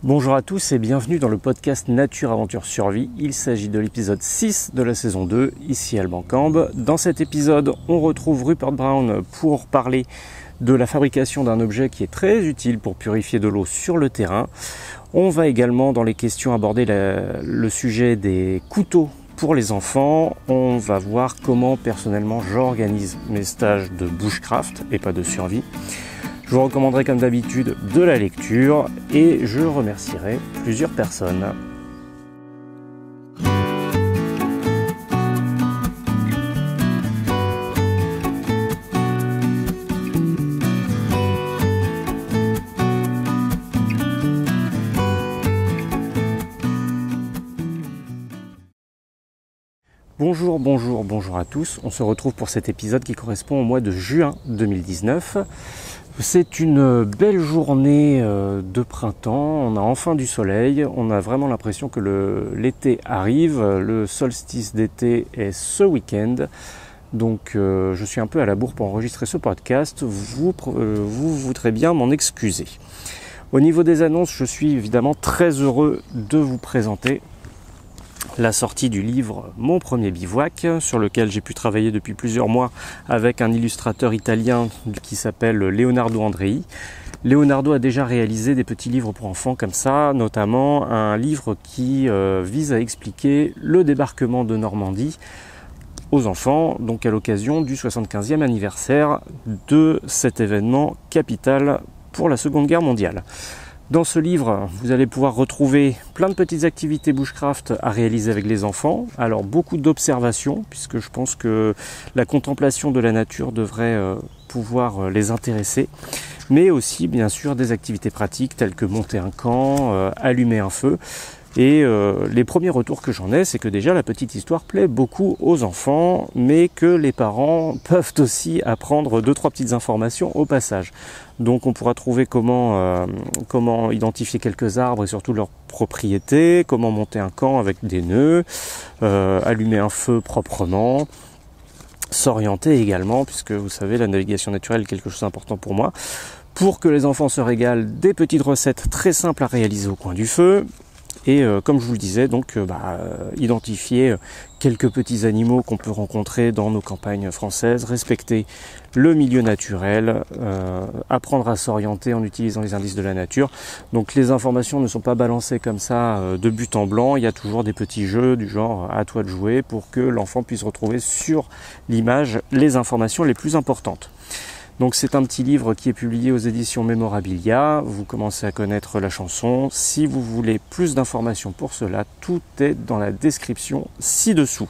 Bonjour à tous et bienvenue dans le podcast Nature Aventure Survie. Il s'agit de l'épisode 6 de la saison 2, ici Alban Cambe. Dans cet épisode, on retrouve Rupert Brown pour parler de la fabrication d'un objet qui est très utile pour purifier de l'eau sur le terrain. On va également dans les questions aborder le sujet des couteaux pour les enfants. On va voir comment personnellement j'organise mes stages de bushcraft et pas de survie. Je vous recommanderai comme d'habitude de la lecture et je remercierai plusieurs personnes. Bonjour à tous. On se retrouve pour cet épisode qui correspond au mois de juin 2019. C'est une belle journée de printemps, on a enfin du soleil, on a vraiment l'impression que l'été arrive, le solstice d'été est ce week-end, donc je suis un peu à la bourre pour enregistrer ce podcast, vous voudrez bien m'en excuser. Au niveau des annonces, je suis évidemment très heureux de vous présenter la sortie du livre Mon premier bivouac, sur lequel j'ai pu travailler depuis plusieurs mois avec un illustrateur italien qui s'appelle Leonardo Andrei. Leonardo a déjà réalisé des petits livres pour enfants comme ça, notamment un livre qui vise à expliquer le débarquement de Normandie aux enfants, donc à l'occasion du 75e anniversaire de cet événement capital pour la Seconde Guerre mondiale. Dans ce livre, vous allez pouvoir retrouver plein de petites activités bushcraft à réaliser avec les enfants. Alors beaucoup d'observations, puisque je pense que la contemplation de la nature devrait pouvoir les intéresser. Mais aussi bien sûr des activités pratiques telles que monter un camp, allumer un feu. Et les premiers retours que j'en ai, c'est que déjà la petite histoire plaît beaucoup aux enfants, mais que les parents peuvent aussi apprendre 2-3 petites informations au passage. Donc on pourra trouver comment identifier quelques arbres et surtout leurs propriétés, comment monter un camp avec des nœuds, allumer un feu proprement, s'orienter également, puisque vous savez la navigation naturelle est quelque chose d'important pour moi, pour que les enfants se régalent des petites recettes très simples à réaliser au coin du feu. Et comme je vous le disais, donc identifier quelques petits animaux qu'on peut rencontrer dans nos campagnes françaises, respecter le milieu naturel, apprendre à s'orienter en utilisant les indices de la nature. Donc les informations ne sont pas balancées comme ça de but en blanc, il y a toujours des petits jeux du genre à toi de jouer pour que l'enfant puisse retrouver sur l'image les informations les plus importantes. Donc c'est un petit livre qui est publié aux éditions Memorabilia, vous commencez à connaître la chanson. Si vous voulez plus d'informations pour cela, tout est dans la description ci-dessous.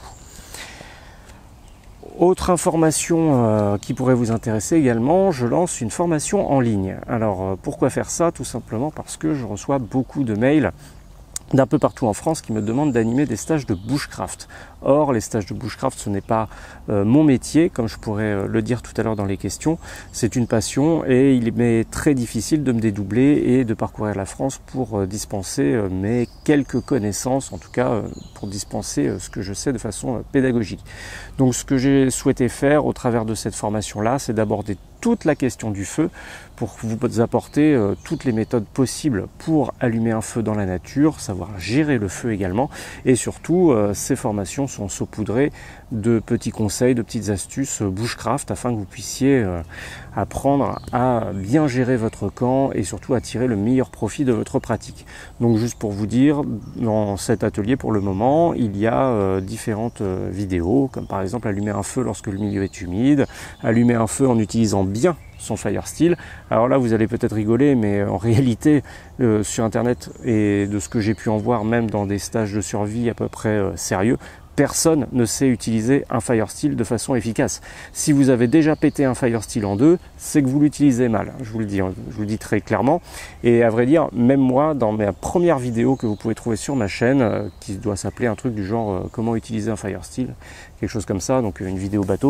Autre information qui pourrait vous intéresser également, je lance une formation en ligne. Alors pourquoi faire ça? Tout simplement parce que je reçois beaucoup de mails d'un peu partout en France qui me demandent d'animer des stages de bushcraft. Or, les stages de bushcraft, ce n'est pas mon métier, comme je pourrais le dire tout à l'heure dans les questions. C'est une passion et il m'est très difficile de me dédoubler et de parcourir la France pour dispenser mes quelques connaissances, en tout cas pour dispenser ce que je sais de façon pédagogique. Donc ce que j'ai souhaité faire au travers de cette formation-là, c'est d'aborder toute la question du feu pour vous apporter toutes les méthodes possibles pour allumer un feu dans la nature, savoir gérer le feu également, et surtout ces formations sont saupoudrées de petits conseils, de petites astuces bushcraft afin que vous puissiez apprendre à bien gérer votre camp et surtout à tirer le meilleur profit de votre pratique. Donc juste pour vous dire, dans cet atelier pour le moment, il y a différentes vidéos, comme par exemple allumer un feu lorsque le milieu est humide, allumer un feu en utilisant bien son fire steel. Alors là vous allez peut-être rigoler, mais en réalité sur internet et de ce que j'ai pu en voir même dans des stages de survie à peu près sérieux, personne ne sait utiliser un fire steel de façon efficace. Si vous avez déjà pété un fire steel en deux, c'est que vous l'utilisez mal, je vous le dis très clairement. Et à vrai dire, même moi, dans ma première vidéo que vous pouvez trouver sur ma chaîne, qui doit s'appeler un truc du genre comment utiliser un fire steel, quelque chose comme ça, donc une vidéo bateau,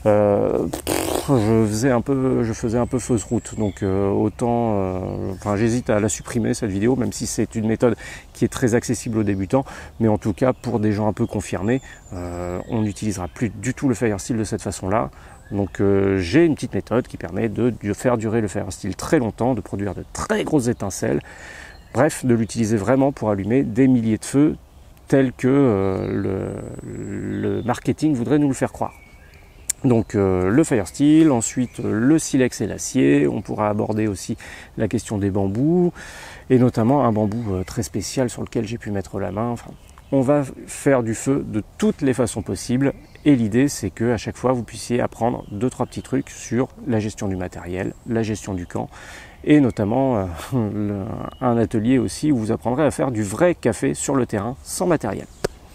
je faisais un peu fausse route, donc j'hésite à la supprimer cette vidéo, même si c'est une méthode qui est très accessible aux débutants, mais en tout cas pour des gens un peu confirmés, on n'utilisera plus du tout le fire steel de cette façon-là. Donc j'ai une petite méthode qui permet de faire durer le fire steel très longtemps, de produire de très grosses étincelles, Bref, de l'utiliser vraiment pour allumer des milliers de feux tels que le marketing voudrait nous le faire croire. Donc le Firesteel, ensuite le silex et l'acier, on pourra aborder aussi la question des bambous, et notamment un bambou très spécial sur lequel j'ai pu mettre la main. Enfin, on va faire du feu de toutes les façons possibles, et l'idée c'est que à chaque fois vous puissiez apprendre 2-3 petits trucs sur la gestion du matériel, la gestion du camp, et notamment un atelier aussi où vous apprendrez à faire du vrai café sur le terrain sans matériel.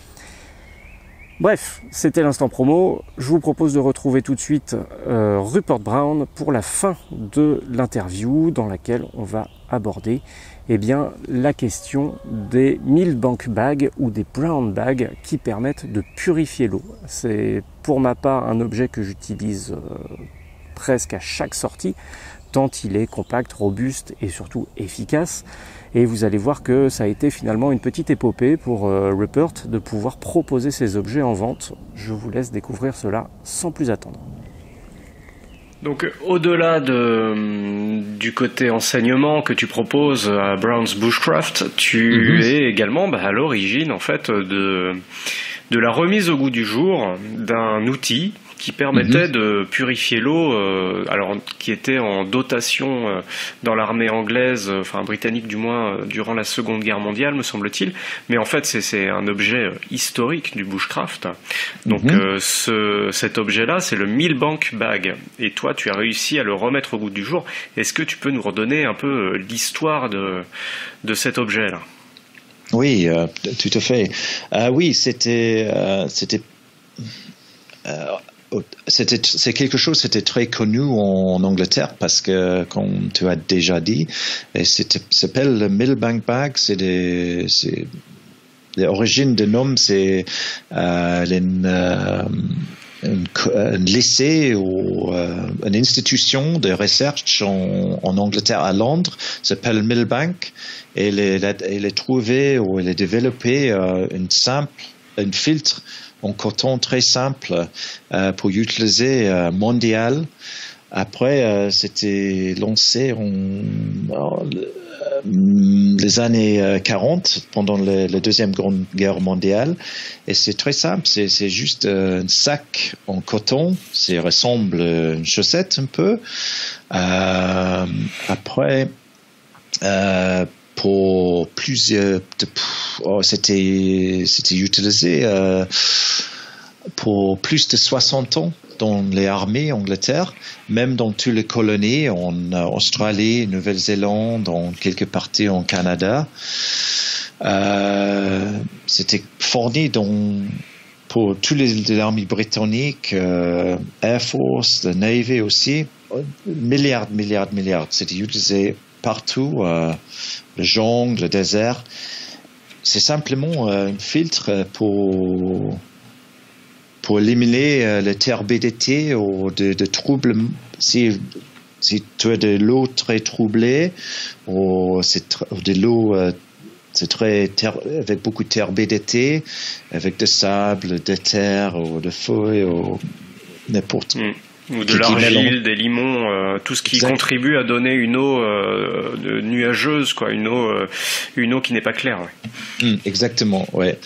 Bref, c'était l'instant promo. Je vous propose de retrouver tout de suite Rupert Brown pour la fin de l'interview dans laquelle on va aborder la question des Milbank bags ou des brown bags qui permettent de purifier l'eau. C'est pour ma part un objet que j'utilise presque à chaque sortie, tant il est compact, robuste et surtout efficace. Et vous allez voir que ça a été finalement une petite épopée pour Rupert de pouvoir proposer ces objets en vente. Je vous laisse découvrir cela sans plus attendre. Donc au-delà du côté enseignement que tu proposes à Brown's Bushcraft, tu es également à l'origine en fait de la remise au goût du jour d'un outil qui permettait de purifier l'eau, alors qui était en dotation dans l'armée anglaise, enfin britannique du moins, durant la Seconde Guerre mondiale, me semble-t-il. Mais en fait, c'est un objet historique du bushcraft. Donc cet objet-là, c'est le Milbank bag. Et toi, tu as réussi à le remettre au goût du jour. Est-ce que tu peux nous redonner un peu l'histoire de cet objet-là ? Oui, tout à fait. Oui, c'est quelque chose, c'était très connu en Angleterre parce que, comme tu as déjà dit, s'appelle le Milbank bag. L'origine du nom, c'est un lycée ou une institution de recherche en Angleterre à Londres s'appelle Milbank. Et elle a trouvé ou elle a développé un filtre en coton très simple pour utiliser mondial. Après, c'était lancé les années 40 pendant la Deuxième Grande Guerre mondiale, et c'est très simple, c'est juste un sac en coton, ça ressemble à une chaussette un peu. Après, pour plusieurs, c'était utilisé pour plus de 60 ans dans les armées Angleterre, même dans toutes les colonies en Australie, Nouvelle-Zélande, en quelques parties en Canada. C'était fourni pour toutes les armées britanniques, Air Force, la Navy aussi, milliards. C'était utilisé partout, le jungle, le désert. C'est simplement un filtre pour éliminer la turbidité ou de troubles. Si tu as de l'eau très troublée ou de l'eau avec beaucoup de turbidité, avec de sable, de terre ou de feuilles ou n'importe quoi. Ou de l'argile, des limons, tout ce qui contribue à donner une eau nuageuse, quoi, une eau qui n'est pas claire. Ouais. Exactement, ouais.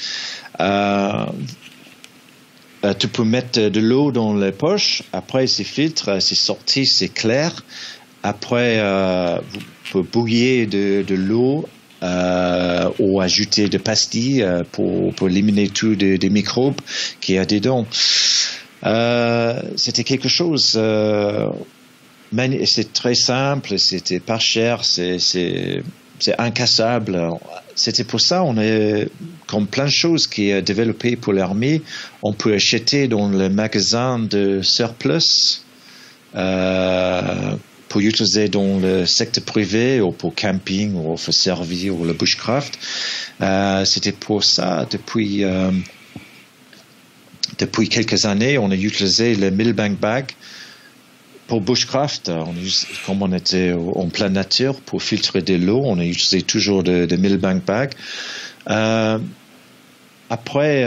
Tu peux mettre de l'eau dans les poches, après c'est filtre, c'est sorti, c'est clair. Après, vous pouvez bouillir de l'eau ou ajouter des pastilles pour éliminer tous des microbes qu'il y a dedans. C'était quelque chose, c'est très simple, c'était pas cher, c'est incassable. C'était pour ça, on est comme plein de choses qui est développé pour l'armée, on peut acheter dans le magasin de surplus pour utiliser dans le secteur privé ou pour camping ou pour servir ou le bushcraft. C'était pour ça depuis quelques années, on a utilisé le Milbank bag pour bushcraft. Comme on était en pleine nature pour filtrer de l'eau, on a utilisé toujours de Milbank bag. Après,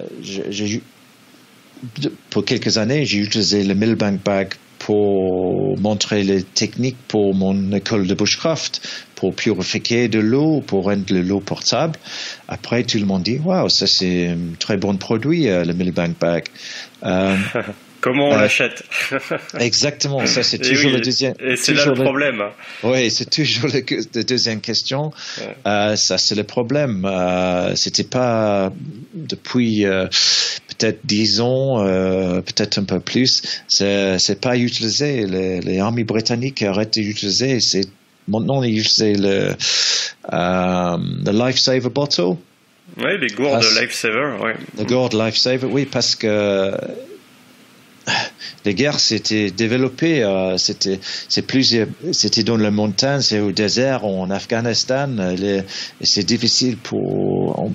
pour quelques années, j'ai utilisé le Milbank bag pour pour montrer les techniques pour mon école de bushcraft, pour purifier de l'eau, pour rendre l'eau portable. Après, tout le monde dit, waouh, ça c'est un très bon produit, le Milbank Bag. Comment on l'achète? Exactement, ça c'est toujours le deuxième. Et c'est là le problème. Oui, c'est toujours la deuxième question. Ouais. Ça c'est le problème. C'était pas depuis peut-être 10 ans, peut-être un peu plus. C'est pas utilisé. Les armées britanniques arrêtent d'utiliser. C'est maintenant ils utilisent le Lifesaver bottle. Oui, les gourdes Lifesaver. Oui. Les gourdes Lifesaver, oui, parce que les guerres s'étaient développées, c'était dans la montagne, c'est au désert, en Afghanistan, c'est difficile on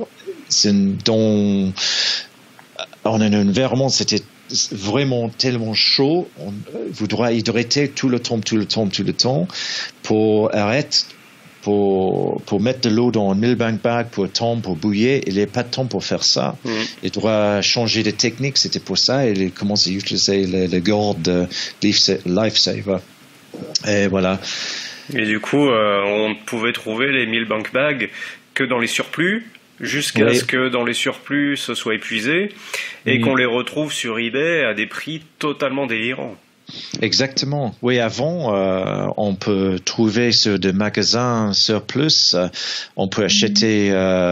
a un environnement, c'était vraiment tellement chaud, on voudrait hydrater tout le temps, pour arrêter, pour mettre de l'eau dans un Milbank Bag pour bouillir, il n'y a pas de temps pour faire ça. Il doit changer de technique, c'était pour ça, il commence à utiliser le gourde Lifesaver. Et voilà. Et du coup, on ne pouvait trouver les Milbank Bags que dans les surplus, jusqu'à ce que dans les surplus ce soit épuisé, et qu'on les retrouve sur eBay à des prix totalement délirants. Exactement. Oui, avant, on peut trouver sur des magasins surplus, on peut acheter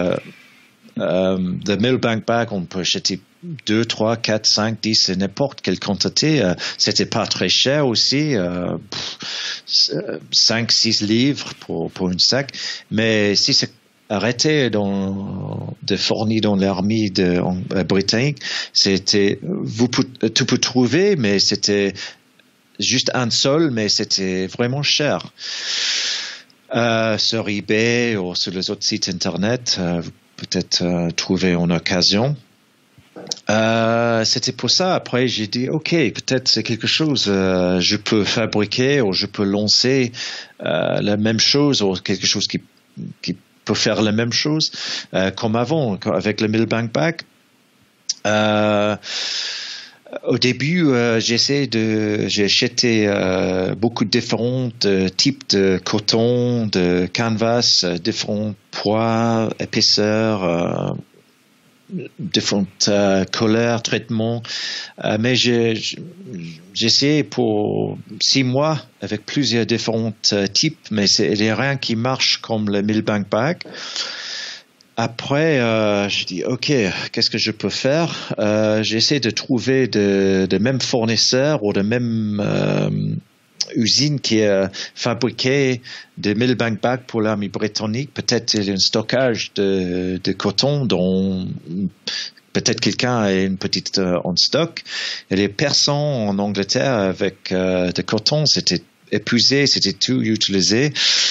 the Milbank Bag, on peut acheter 2, 3, 4, 5, 10, n'importe quelle quantité. C'était pas très cher aussi, 5, 6 livres pour une sac. Mais si c'est arrêté de fournir dans l'armée britannique, c'était, tu peux trouver, mais c'était juste un seul, mais c'était vraiment cher. Sur eBay ou sur les autres sites internet, peut-être trouver en occasion. C'était pour ça. Après, j'ai dit, ok, peut-être c'est quelque chose. Je peux fabriquer ou je peux lancer la même chose ou quelque chose qui peut faire la même chose comme avant avec le Milbank Bag. Au début, j'ai acheté beaucoup de différents types de coton, de canvas, différents poids, épaisseurs, différentes couleurs, traitements. Mais j'ai essayé pour 6 mois avec plusieurs différents types, mais il n'y a rien qui marche comme le Milbank Bag. Après, je dis, ok, qu'est-ce que je peux faire? J'essaie de trouver de mêmes fournisseurs ou de mêmes usines qui fabriquaient des Milbank Bags pour l'armée britannique. Peut-être il y a un stockage de coton dont peut-être quelqu'un a une petite en stock. Et les personnes en Angleterre avec de coton, c'était épuisé, c'était tout utilisé.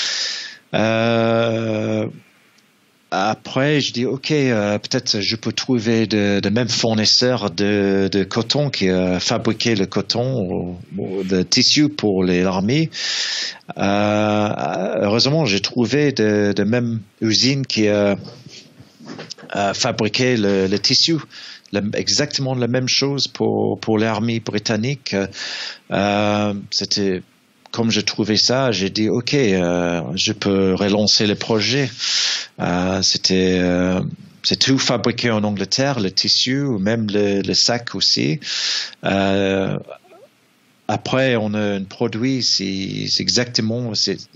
Après, je dis, ok, peut-être je peux trouver de mêmes fournisseurs de coton qui fabriquaient le coton ou de tissu pour les armées. Heureusement, j'ai trouvé de mêmes usines qui fabriquaient le tissu. Exactement la même chose pour l'armée britannique. C'était... Comme je trouvais ça, j'ai dit, ok, je peux relancer le projet. C'est tout fabriqué en Angleterre, le tissu, même le sac aussi. Après, on a un produit, c'est exactement,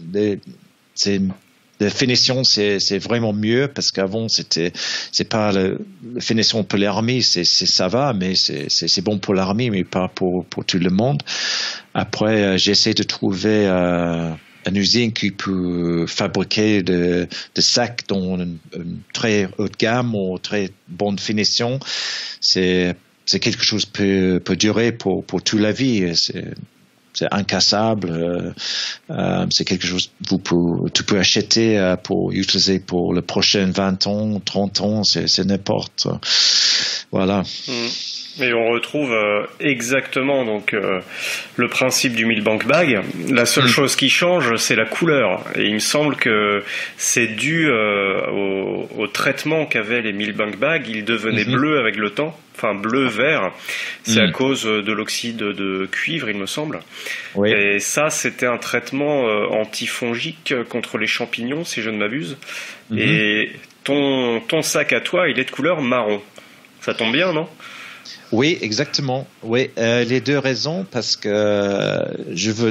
la finition, c'est vraiment mieux parce qu'avant, c'est pas la finition pour l'armée, ça va, mais c'est bon pour l'armée, mais pas pour tout le monde. Après, j'essaie de trouver une usine qui peut fabriquer de sacs dans une très haute gamme ou très bonne finition. C'est quelque chose qui peut durer pour toute la vie. C'est incassable. C'est quelque chose que tu peux acheter pour utiliser pour les prochains 20 ans, 30 ans. C'est n'importe. Voilà. Et on retrouve exactement donc le principe du Milbank Bag. La seule chose qui change, c'est la couleur. Et il me semble que c'est dû au traitement qu'avaient les Milbank Bags. Ils devenaient bleus avec le temps. enfin bleu-vert, c'est à cause de l'oxyde de cuivre, il me semble. Oui. Et ça, c'était un traitement antifongique contre les champignons, si je ne m'abuse. Et ton sac à toi, il est de couleur marron. Ça tombe bien, non ? Oui, exactement. Oui, les deux raisons, parce que je veux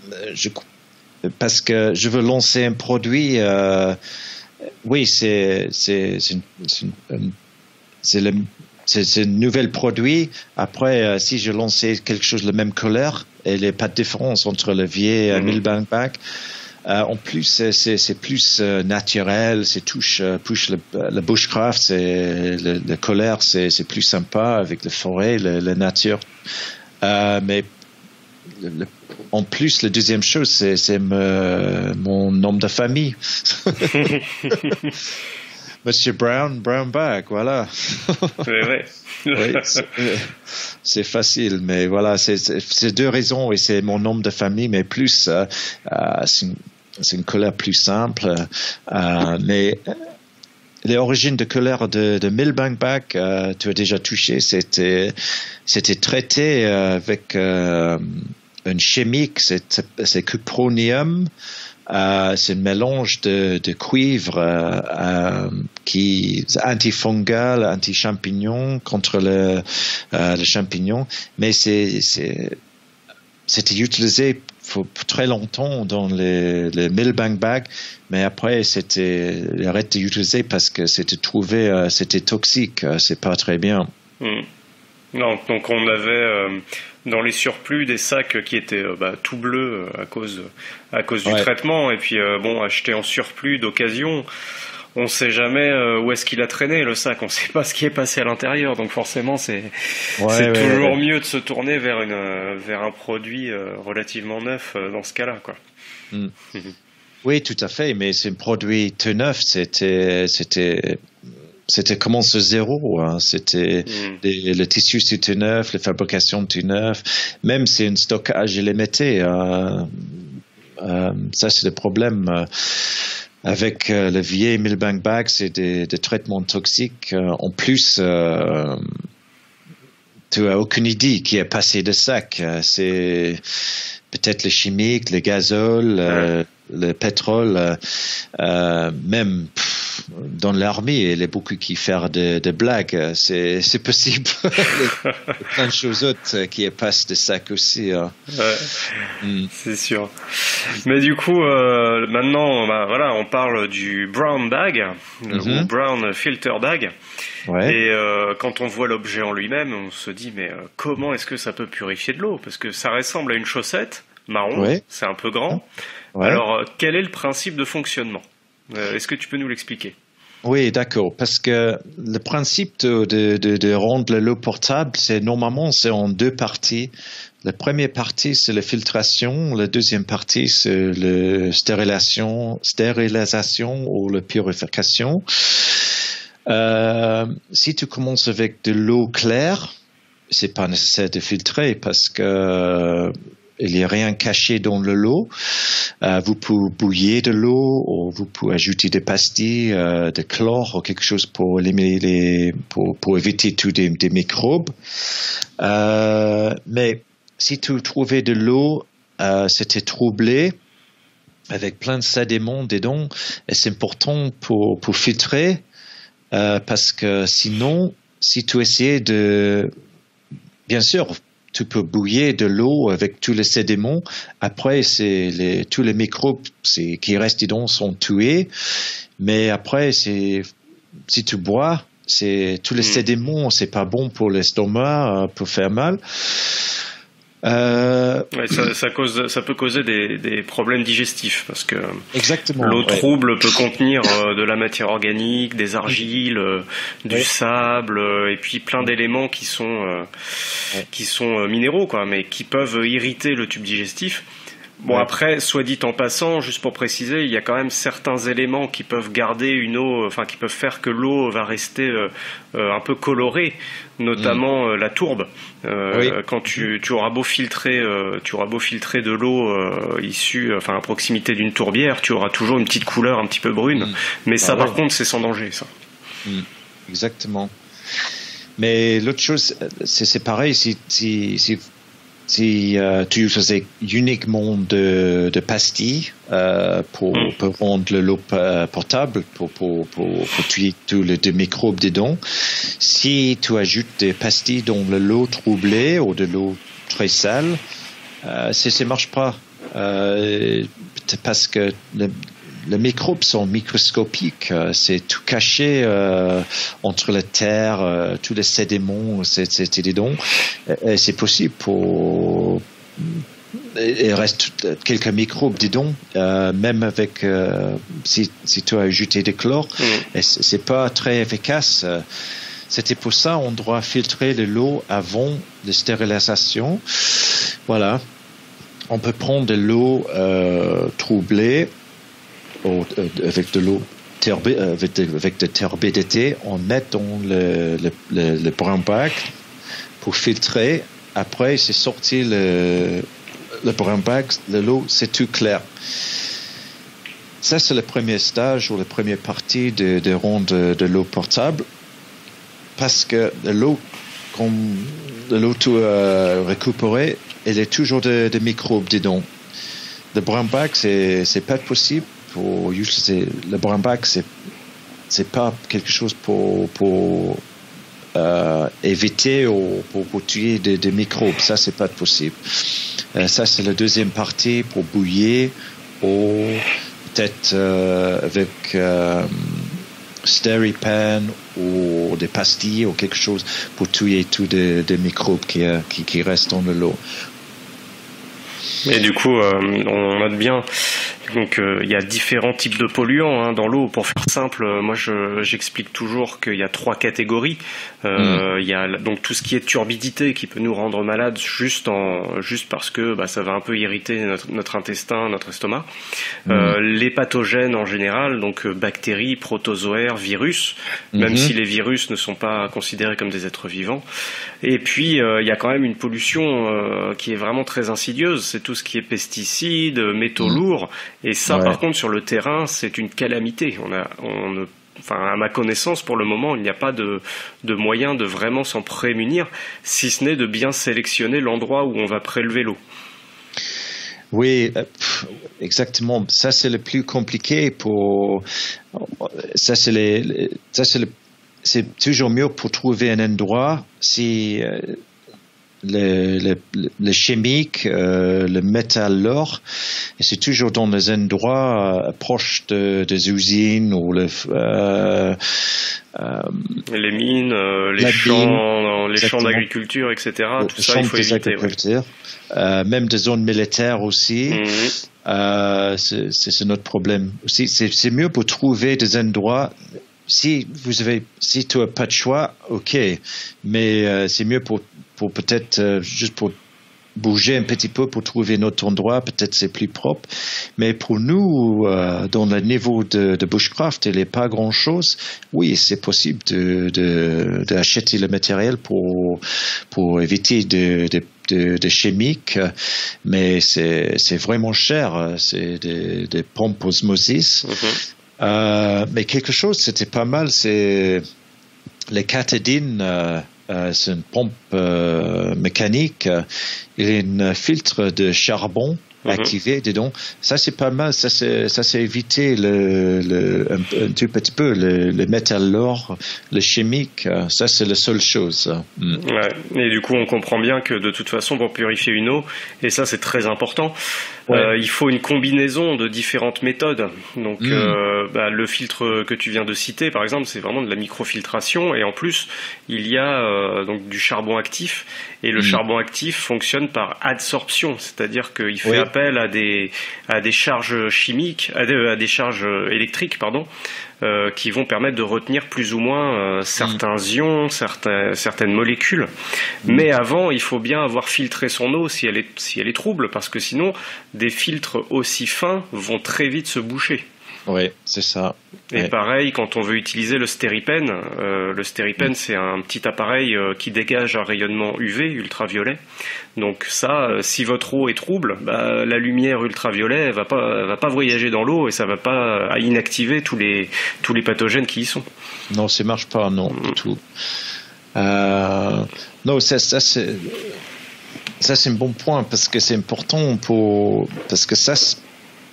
lancer un produit. Oui, c'est un nouvel produit. Après, si je lançais quelque chose de la même couleur, il n'y a pas de différence entre le vieil Milbank Bag. En plus, c'est plus naturel, c'est touche le bushcraft, c'est le colère, c'est plus sympa avec la forêt, la nature. Mais en plus, la deuxième chose, c'est mon nom de famille. Monsieur Brown Bag, voilà. Ouais. Oui, c'est facile, mais voilà, c'est deux raisons et c'est mon nom de famille, mais plus c'est une couleur plus simple. Mais les origines de couleur de Milbank Bag, tu as déjà touché, c'était traité avec une chimique, c'est cupronium. C'est un mélange de cuivre qui est antifungal, anti-champignon contre le champignon, mais c'était utilisé pour très longtemps dans les Milbank Bag, mais après c'était arrêté d'utiliser parce que c'était toxique, c'est pas très bien. Non, donc on avait dans les surplus des sacs qui étaient tout bleus à cause du traitement, et puis acheté en surplus d'occasion, on ne sait jamais où est-ce qu'il a traîné le sac, on ne sait pas ce qui est passé à l'intérieur, donc forcément c'est toujours mieux de se tourner vers un produit relativement neuf dans ce cas-là, quoi. Oui, tout à fait, mais c'est un produit tout neuf, c'était commence de zéro, hein. C'était le tissu c'est tout neuf, la fabrication tout neuf, même si un stockage est limité. Ça c'est le problème avec le vieil Milbank Bag, c'est des traitements toxiques. En plus, tu as aucune idée qui est passé de sac. C'est peut-être le chimique, le gazole, le pétrole, même dans l'armée, il y a beaucoup qui font de blagues. C'est possible. Plein de choses autres qui passent de sac aussi. C'est sûr. Mais du coup, maintenant, on parle du brown bag, ou brown filter bag. Ouais. Et quand on voit l'objet en lui-même, on se dit mais comment est-ce que ça peut purifier de l'eau ? Parce que ça ressemble à une chaussette marron, c'est un peu grand. Ouais. Alors, quel est le principe de fonctionnement ? Est-ce que tu peux nous l'expliquer ? Oui, d'accord. Parce que le principe de rendre l'eau portable, normalement c'est en deux parties. La première partie, c'est la filtration. La deuxième partie, c'est la stérilisation ou la purification. Si tu commences avec de l'eau claire, c'est pas nécessaire de filtrer parce que il n'y a rien caché dans l'eau. Vous pouvez bouillir de l'eau ou vous pouvez ajouter des pastilles de chlore ou quelque chose pour éliminer pour éviter tous des microbes. Mais si tu trouvais de l'eau, c'était troublé avec plein de sédiments dedans, et c'est important pour filtrer parce que sinon, si tu essayais bien sûr, tu peux bouillir de l'eau avec tous les sédiments. Après, tous les microbes qui restent dedans sont tués. Mais après, si tu bois, tous les sédiments, c'est pas bon pour l'estomac, pour faire mal. Ça peut causer des problèmes digestifs parce que exactement, l'eau trouble peut contenir de la matière organique, des argiles, du sable et puis plein d'éléments qui sont minéraux quoi, mais qui peuvent irriter le tube digestif. Bon après, soit dit en passant, juste pour préciser, il y a quand même certains éléments qui peuvent garder une eau, qui peuvent faire que l'eau va rester un peu colorée, notamment la tourbe. Quand tu auras beau filtrer de l'eau issue, à proximité d'une tourbière, tu auras toujours une petite couleur un petit peu brune. Mais ça, par contre, c'est sans danger, ça. Exactement. Mais l'autre chose, c'est pareil, si tu utilisais uniquement de pastilles pour rendre l'eau potable, pour tuer tous les microbes dedans, si tu ajoutes des pastilles dans de l'eau troublée ou de l'eau très sale, ça marche pas. Parce que les microbes sont microscopiques, c'est tout caché entre la terre, tous les sédiments, c'est dedans. Et c'est possible il reste quelques microbes dedans, même avec si tu as ajouté des chlore, et c'est pas très efficace. C'était pour ça on doit filtrer de l'eau avant la stérilisation. Voilà. On peut prendre de l'eau troublée avec de l'eau avec de turbidité, on met dans le brown bag pour filtrer. Après, c'est sorti le brown bag, l'eau, c'est tout clair. Ça, c'est le premier stage ou la première partie de rendre de l'eau potable, parce que l'eau tout récupérée, elle est toujours de microbes dedans. Le brown bag, c'est pas possible pour utiliser le brown bag, c'est pas quelque chose pour éviter ou pour tuer des microbes. Ça, c'est pas possible. Ça, c'est la deuxième partie pour bouillir ou peut-être avec Stéripen ou des pastilles ou quelque chose pour tuer tous des microbes qui restent dans l'eau. Et du coup, on note bien. Donc il y a différents types de polluants dans l'eau. Pour faire simple, moi j'explique toujours qu'il y a 3 catégories. Il y a donc tout ce qui est turbidité qui peut nous rendre malades juste parce que ça va un peu irriter notre intestin, notre estomac. Les pathogènes en général, donc bactéries, protozoaires, virus, même si les virus ne sont pas considérés comme des êtres vivants. Et puis il y a quand même une pollution qui est vraiment très insidieuse. C'est tout ce qui est pesticides, métaux lourds. Et ça, par contre, sur le terrain, c'est une calamité. À ma connaissance, pour le moment, il n'y a pas de moyen de vraiment s'en prémunir, si ce n'est de bien sélectionner l'endroit où on va prélever l'eau. Oui, exactement. Ça, c'est le plus compliqué c'est toujours mieux pour trouver un endroit si le chimique, le métal, l'or, et c'est toujours dans des endroits proches des usines ou les mines, les champs d'agriculture, etc. Tout ça, il faut éviter. Même des zones militaires aussi. C'est notre problème. Aussi, c'est mieux pour trouver des endroits. Si tu n'as pas de choix, ok, mais c'est mieux pour peut-être juste pour bouger un petit peu pour trouver notre endroit, peut-être c'est plus propre. Mais pour nous, dans le niveau de bushcraft, il n'est pas grand-chose. Oui, c'est possible d'acheter le matériel pour éviter de chimiques, mais c'est vraiment cher. C'est des pompes osmosis. Mais quelque chose, c'était pas mal, c'est les cathédines. C'est une pompe mécanique. Il y a un filtre de charbon activé dedans. Ça, c'est pas mal. Ça, c'est éviter un tout petit peu le métal, l'or, le chimique. Ça, c'est la seule chose. Ouais. Et du coup, on comprend bien que de toute façon, pour purifier une eau, et ça, c'est très important, il faut une combinaison de différentes méthodes. Donc, le filtre que tu viens de citer, par exemple, c'est vraiment de la microfiltration. Et en plus, il y a donc du charbon actif. Et le charbon actif fonctionne par adsorption, c'est-à-dire qu'il fait appel à des charges chimiques, à des charges électriques, qui vont permettre de retenir plus ou moins certains ions, certaines molécules. Mais avant, il faut bien avoir filtré son eau si elle est trouble, parce que sinon, des filtres aussi fins vont très vite se boucher. Oui, c'est ça. Et pareil, quand on veut utiliser le stéripen, c'est un petit appareil qui dégage un rayonnement UV, ultraviolet. Donc ça, si votre eau est trouble, la lumière ultraviolet va pas voyager dans l'eau et ça va pas inactiver tous les pathogènes qui y sont. Non, ça marche pas, non, du tout. Non, ça c'est un bon point parce que c'est important parce que ça c'est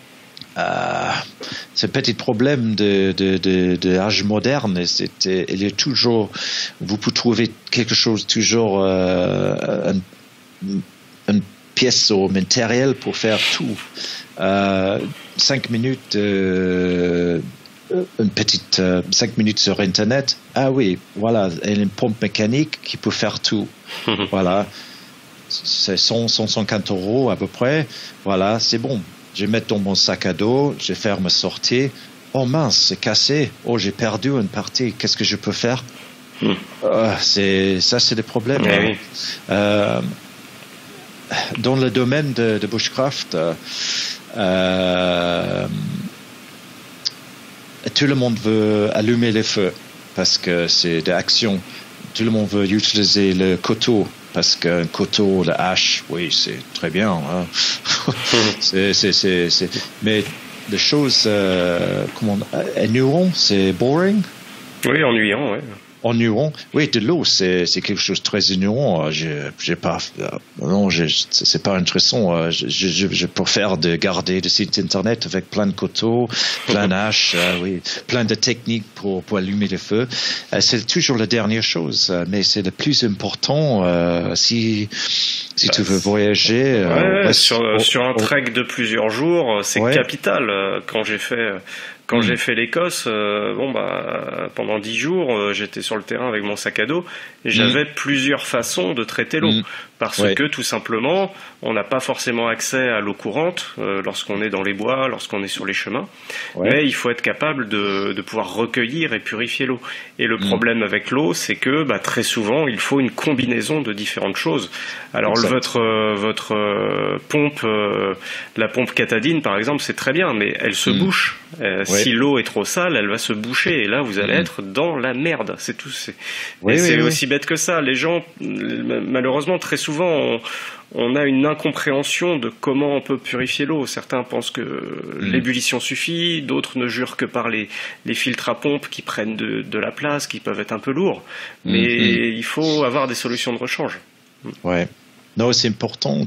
un petit problème de l'âge moderne. Il est toujours, vous pouvez trouver quelque chose toujours une pièce au matériel pour faire tout. 5 minutes, une petite 5 minutes sur Internet. Ah oui, voilà, une pompe mécanique qui peut faire tout. Voilà, c'est 150 € à peu près. Voilà, c'est bon. Je vais mettre dans mon sac à dos, je vais faire ma sortie. Oh mince, c'est cassé. Oh, j'ai perdu une partie. Qu'est-ce que je peux faire? C'est des problèmes. Oui. Dans le domaine de bushcraft, tout le monde veut allumer les feux parce que c'est de l'action. Tout le monde veut utiliser le couteau. Parce qu'un couteau, la hache, oui, c'est très bien. Hein. Mais les choses, ennuyant, c'est boring. Oui, ennuyant, oui. Ennuyant. Oui, de l'eau, c'est quelque chose de très ennuyant. C'est pas intéressant. Je préfère de garder des sites internet avec plein de couteaux, plein d'haches, oui, plein de techniques pour allumer le feu. C'est toujours la dernière chose, mais c'est le plus important si tu veux voyager. Sur un trek de plusieurs jours, c'est capital. Quand j'ai fait l'Écosse, pendant 10 jours, j'étais sur le terrain avec mon sac à dos et j'avais plusieurs façons de traiter l'eau. Parce que tout simplement, on n'a pas forcément accès à l'eau courante lorsqu'on est dans les bois, lorsqu'on est sur les chemins. Mais il faut être capable de pouvoir recueillir et purifier l'eau. Et le problème avec l'eau, c'est que très souvent, il faut une combinaison de différentes choses. Alors votre pompe, la pompe Katadyn par exemple, c'est très bien, mais elle se bouche. Si l'eau est trop sale, elle va se boucher et là vous allez être dans la merde. C'est tout. C'est aussi bête que ça. Les gens, malheureusement, très souvent, on a une incompréhension de comment on peut purifier l'eau. Certains pensent que l'ébullition suffit, d'autres ne jurent que par les filtres à pompe qui prennent de la place, qui peuvent être un peu lourds. Mais il faut avoir des solutions de rechange. Ouais. Non, c'est important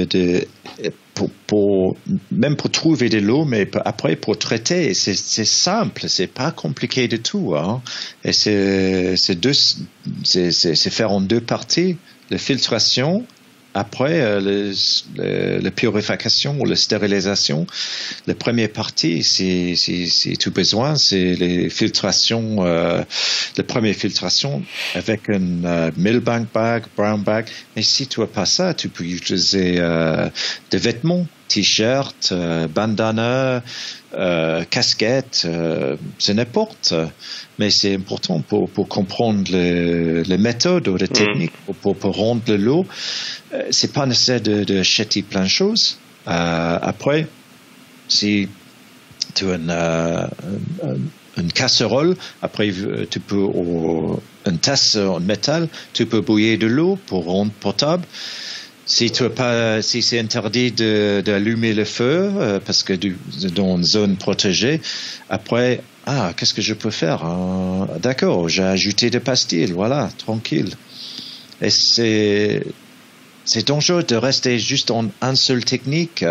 même pour trouver de l'eau, mais après pour traiter, c'est simple, c'est pas compliqué du tout. Hein. Et c'est faire en 2 parties, la filtration. Après, la purification ou la stérilisation, la première partie, si tu as besoin, c'est les filtrations, la première filtration avec une Millbank bag, brown bag. Mais si tu n'as pas ça, tu peux utiliser des vêtements, t-shirts, bandana, casquette, c'est n'importe. Mais c'est important pour comprendre les méthodes ou les techniques pour rendre l'eau. C'est pas nécessaire de acheter plein de choses. Après, si tu as une casserole, après tu peux une tasse en métal, tu peux bouillir de l'eau pour rendre potable. Si c'est interdit d'allumer le feu parce que dans une zone protégée, après, qu'est-ce que je peux faire? D'accord, j'ai ajouté des pastilles, voilà, tranquille. Et c'est dangereux de rester juste en une seule technique.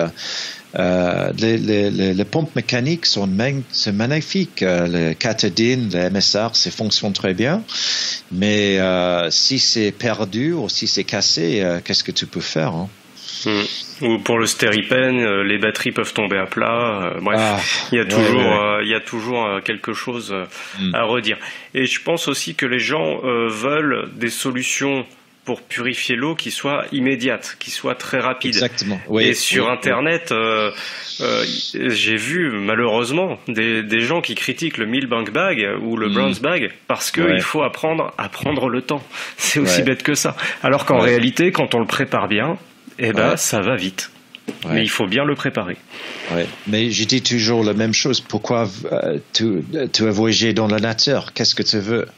Les pompes mécaniques c'est magnifique. Le Katadyn, le MSR, ça fonctionne très bien. Mais si c'est perdu ou si c'est cassé, qu'est-ce que tu peux faire? Ou pour le Steri-Pen, les batteries peuvent tomber à plat. Bref, il y a toujours quelque chose à redire. Et je pense aussi que les gens veulent des solutions pour purifier l'eau qui soit immédiate, qui soit très rapide. Exactement. Et sur Internet, j'ai vu malheureusement des gens qui critiquent le Millbank bag ou le Bronze bag parce qu'il faut apprendre à prendre le temps. C'est aussi bête que ça. Alors qu'en réalité, quand on le prépare bien, ça va vite. Mais il faut bien le préparer. Mais je dis toujours la même chose. Pourquoi tu as voyagé dans la nature? Qu'est-ce que tu veux?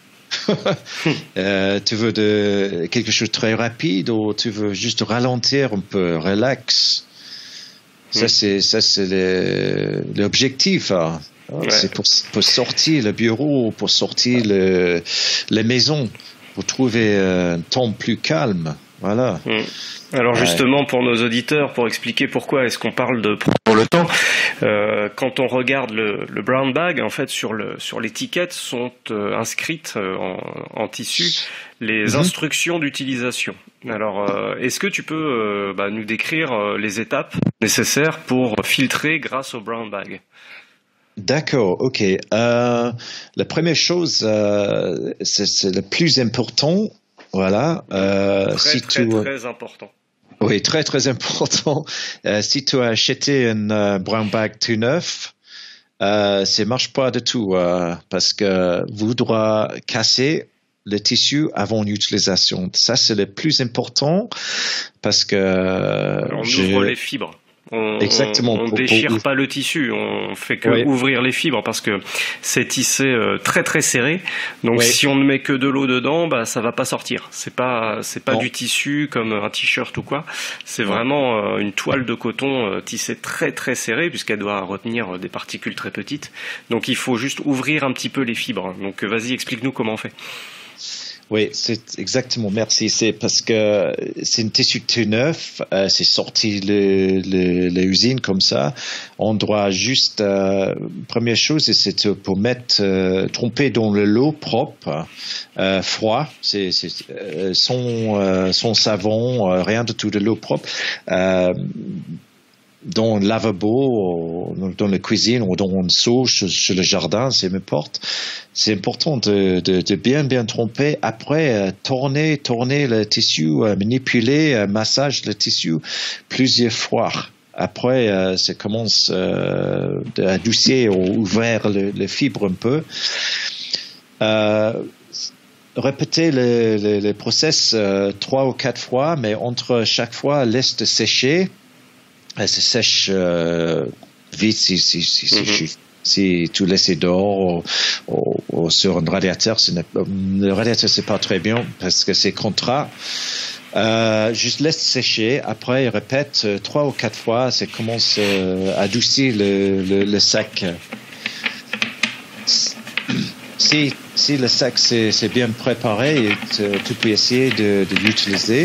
Tu veux quelque chose de très rapide ou tu veux juste ralentir un peu, relax? Ça c'est l'objectif. Hein. C'est pour sortir le bureau, pour sortir les maisons. pour trouver un temps plus calme. Voilà. Alors justement, pour nos auditeurs, pour expliquer pourquoi est-ce qu'on parle de prendre le temps, quand on regarde le brown bag, en fait, sur l'étiquette sont inscrites en tissu les instructions d'utilisation. Alors, est-ce que tu peux nous décrire les étapes nécessaires pour filtrer grâce au brown bag? D'accord, ok. La première chose, c'est le plus important. Voilà. Très important. Oui, très très important. Si tu as acheté un brown bag tout neuf, ça marche pas du tout parce que vous devez casser le tissu avant l'utilisation. Ça, c'est le plus important parce que on ouvre les fibres. Exactement. On déchire pas le tissu, on fait que ouvrir les fibres parce que c'est tissé très très serré. Donc si on ne met que de l'eau dedans, ça va pas sortir. C'est pas du tissu comme un t-shirt ou quoi. C'est vraiment une toile de coton tissée très très serrée puisqu'elle doit retenir des particules très petites. Donc il faut juste ouvrir un petit peu les fibres. Donc vas-y, explique-nous comment on fait. Oui, c'est exactement, merci. C'est parce que c'est un tissu tout neuf, c'est sorti l'usine comme ça. On doit juste, première chose, c'est pour tremper dans le l'eau propre, froid, c'est sans savon, rien de tout, de l'eau propre. Dans le lavabo, dans la cuisine ou dans une seau sur le jardin, c'est n'importe. C'est important de bien tremper. Après, tourner le tissu, manipuler, massage le tissu plusieurs fois. Après, ça commence à adoucir ou ouvrir les fibres un peu. Répétez le process 3 ou 4 fois, mais entre chaque fois, laisse sécher. Elle se sèche vite si tu laisses dehors ou sur un radiateur. Le radiateur, c'est pas très bien parce que c'est contrat. Juste laisse sécher. Après, répète 3 ou 4 fois. Ça commence à adoucir le sac. Si le sac c'est bien préparé, tu peux essayer de l'utiliser.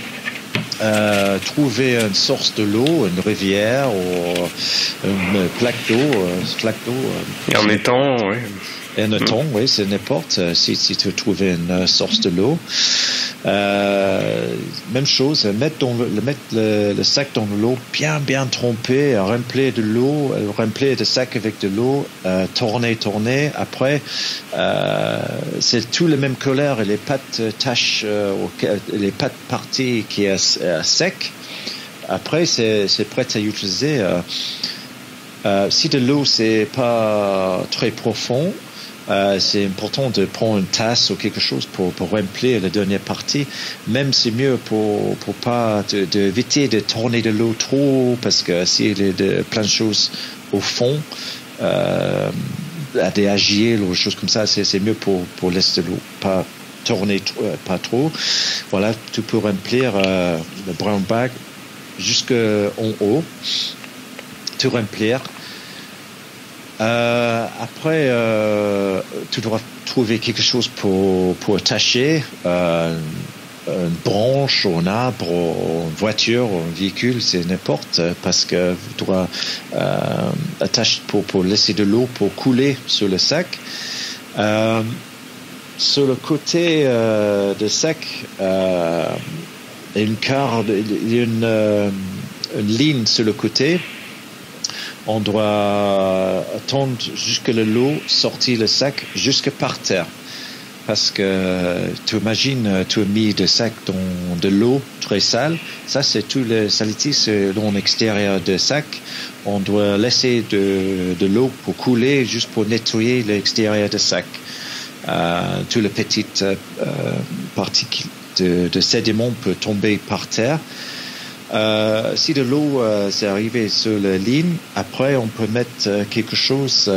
Trouver une source de l'eau, une rivière ou une plaque d'eau. Et en étang, oui. Et en étang, oui, c'est n'importe. Si tu trouves une source de l'eau, même chose. Mettre le sac dans l'eau, bien trempé, remplir de l'eau, remplir le sac avec de l'eau, tourner. Après, c'est tout le même couleur et les pattes taches, les pattes parties qui est sec. Après, c'est prêt à utiliser. Si de l'eau c'est pas très profond, c'est important de prendre une tasse ou quelque chose pour remplir la dernière partie. Même c'est mieux pour pas d'éviter de tourner de l'eau trop parce que s'il y a plein de choses au fond, à des argiles ou des choses comme ça, c'est mieux pour laisser de l'eau, pas tourner pas trop. Voilà, tu peux remplir le brown bag jusqu'en haut. Tu remplir. Après, tu dois trouver quelque chose pour attacher une branche ou un arbre ou une voiture ou un véhicule, c'est n'importe, parce que tu dois attacher pour laisser de l'eau pour couler sur le sac. Sur le côté du sac, il y a une ligne sur le côté. On doit attendre jusque l'eau sortit le sac jusque par terre. Parce que tu imagines, tu as mis le sac dans de l'eau très sale. Ça, c'est tout le saleté, c'est dans l'extérieur du sac. On doit laisser de l'eau pour couler, juste pour nettoyer l'extérieur du sac. Toutes les petites particules de sédiments peuvent tomber par terre. Si de l'eau c'est arrivé sur la ligne, après on peut mettre quelque chose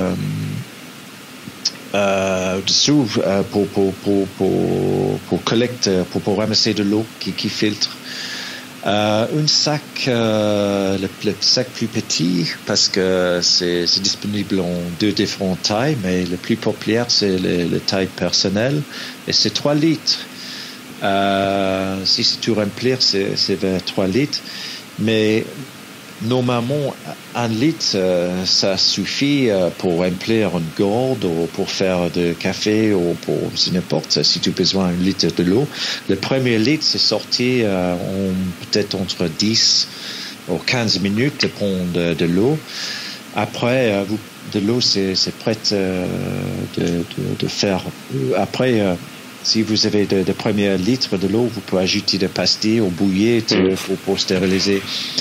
dessous pour collecter, pour ramasser de l'eau qui filtre. Un sac, le sac plus petit, parce que c'est disponible en 2 différentes tailles, mais le plus populaire, c'est la taille personnelle, et c'est 3 litres. Si c'est tout remplir, c'est vers 3 litres, mais normalement, 1 litre, ça suffit pour remplir une gourde ou pour faire de café ou pour n'importe, si tu as besoin d'1 litre de l'eau. Le premier litre, c'est sorti peut-être entre 10 ou 15 minutes de prendre de l'eau. Après, de l'eau, c'est prêt de faire. Après, si vous avez de premiers litres de l'eau, vous pouvez ajouter des pastilles ou bouillir pour stériliser.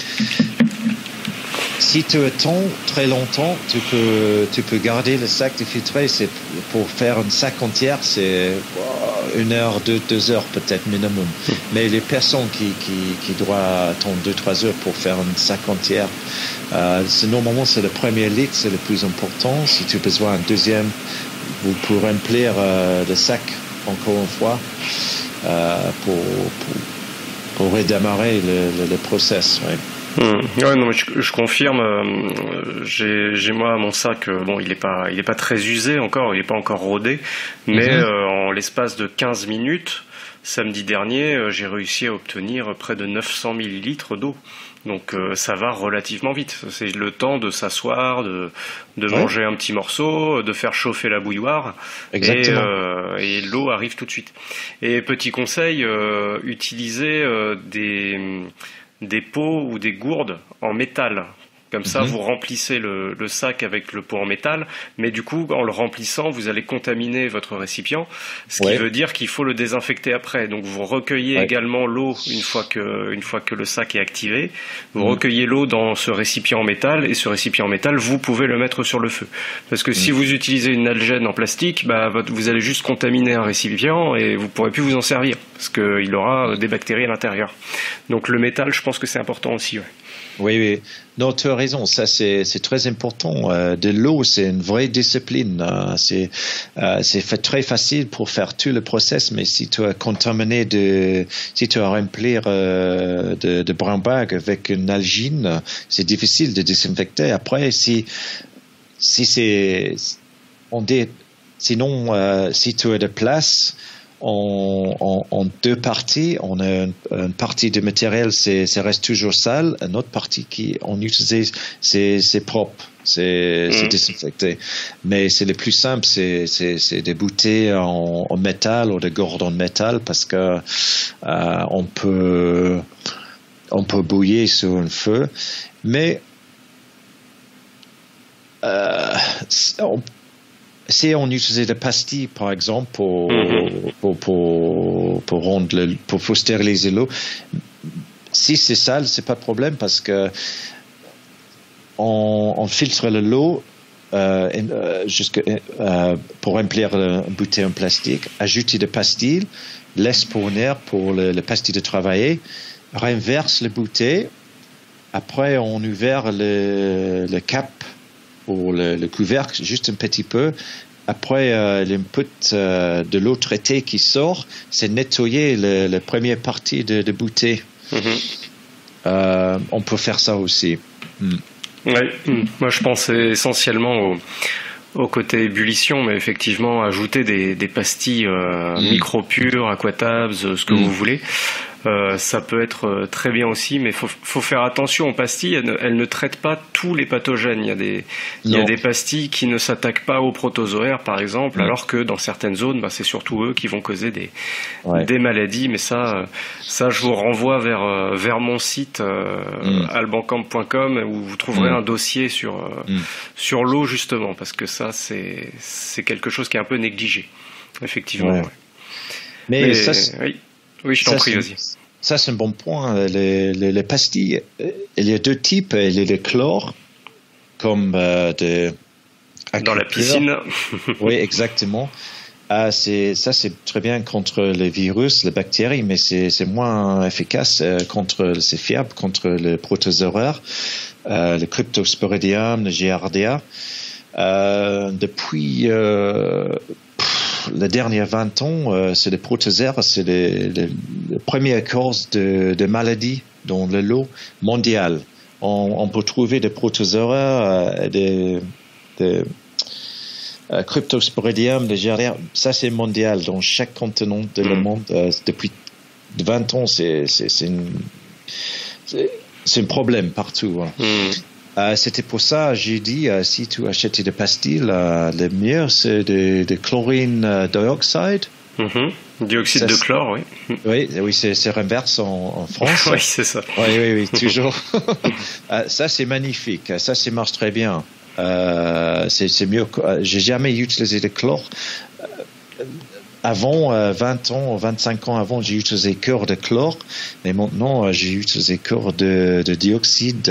Si tu attends très longtemps, tu peux garder le sac de filtré. C'est pour faire un sac entier, c'est 1 heure, 2 heures peut-être minimum. Mais les personnes qui doivent attendre 2-3 heures pour faire un sac entier, normalement c'est le premier litre, c'est le plus important. Si tu as besoin d'un deuxième, vous pouvez remplir le sac encore une fois pour redémarrer le process. Ouais. Ouais, non, je confirme. J'ai moi mon sac. Bon, il est pas très usé encore. Il est pas encore rodé, mais en l'espace de 15 minutes, samedi dernier, j'ai réussi à obtenir près de 900 millilitres d'eau. Donc ça va relativement vite. C'est le temps de s'asseoir, de manger un petit morceau, de faire chauffer la bouilloire. Exactement. Et l'eau arrive tout de suite. Et petit conseil, utilisez des pots ou des gourdes en métal. Comme ça, vous remplissez le sac avec le pot en métal, mais du coup, en le remplissant, vous allez contaminer votre récipient, ce qui veut dire qu'il faut le désinfecter après. Donc, vous recueillez également l'eau une fois que le sac est activé. Vous recueillez l'eau dans ce récipient en métal, et ce récipient en métal, vous pouvez le mettre sur le feu. Parce que si vous utilisez une algène en plastique, vous allez juste contaminer un récipient et vous pourrez plus vous en servir, parce qu'il aura des bactéries à l'intérieur. Donc, le métal, je pense que c'est important aussi. Oui. Non, tu as raison. Ça, c'est très important. De l'eau, c'est une vraie discipline. C'est très facile pour faire tout le process, mais si tu as contaminé si tu as remplir de brown bag avec une algine, c'est difficile de désinfecter. Après, si tu as de place, en 2 parties, on a une partie de matériel, ça reste toujours sale, une autre partie qui on utilise, c'est propre, c'est désinfecté. Mais c'est le plus simple, c'est des bouteilles en métal ou des gourdes en métal, parce que on peut bouillir sur un feu, mais si on utilisait des pastilles, par exemple, pour stériliser l'eau, si c'est sale, c'est pas de problème, parce que on filtre l'eau pour remplir une bouteille en plastique, ajouter des pastilles, laisse pour le pastilles de travailler, renverse les bouteilles, après on ouvre le cap pour le couvercle, juste un petit peu. Après, l'input de l'eau traitée qui sort, c'est nettoyer la première partie de bouteille. On peut faire ça aussi. Moi, je pensais essentiellement au côté ébullition, mais effectivement, ajouter des pastilles micro-pures, aquatabs, ce que vous voulez. Ça peut être très bien aussi, mais faut faire attention aux pastilles. Elles ne traitent pas tous les pathogènes. Il y a des pastilles qui ne s'attaquent pas aux protozoaires, par exemple, alors que dans certaines zones, c'est surtout eux qui vont causer des maladies. Mais ça, je vous renvoie vers mon site albancamp.com, où vous trouverez un dossier sur l'eau, justement, parce que ça, c'est quelque chose qui est un peu négligé, effectivement. Mais ça, oui, je t'en prie, vas-y. Ça, c'est un bon point. Les pastilles, il y a 2 types. Il y a le chlore, comme dans la piscine. Oui, exactement. C'est très bien contre les virus, les bactéries, mais c'est moins efficace c'est fiable contre le protozoaire, le Cryptosporidium, le Giardia. Depuis les dernières 20 ans, c'est les protozoaires, c'est la première cause de maladies dans le lot mondial. On peut trouver des protozoaires, des Cryptosporidium, des geraniums. Ça, c'est mondial dans chaque continent de le monde. Depuis 20 ans, c'est un problème partout. C'était pour ça, j'ai dit, si tu achètes des pastilles, le mieux, c'est de chlorine dioxide. Dioxyde de chlore, oui. Oui, c'est renverse en France. Oui, c'est ça. Oui, toujours. Ça, c'est magnifique. Ça marche très bien. C'est mieux. J'ai jamais utilisé de chlore. Avant 20 ans, 25 ans avant, j'ai utilisé chlore de chlore, mais maintenant j'ai utilisé chlore de dioxyde,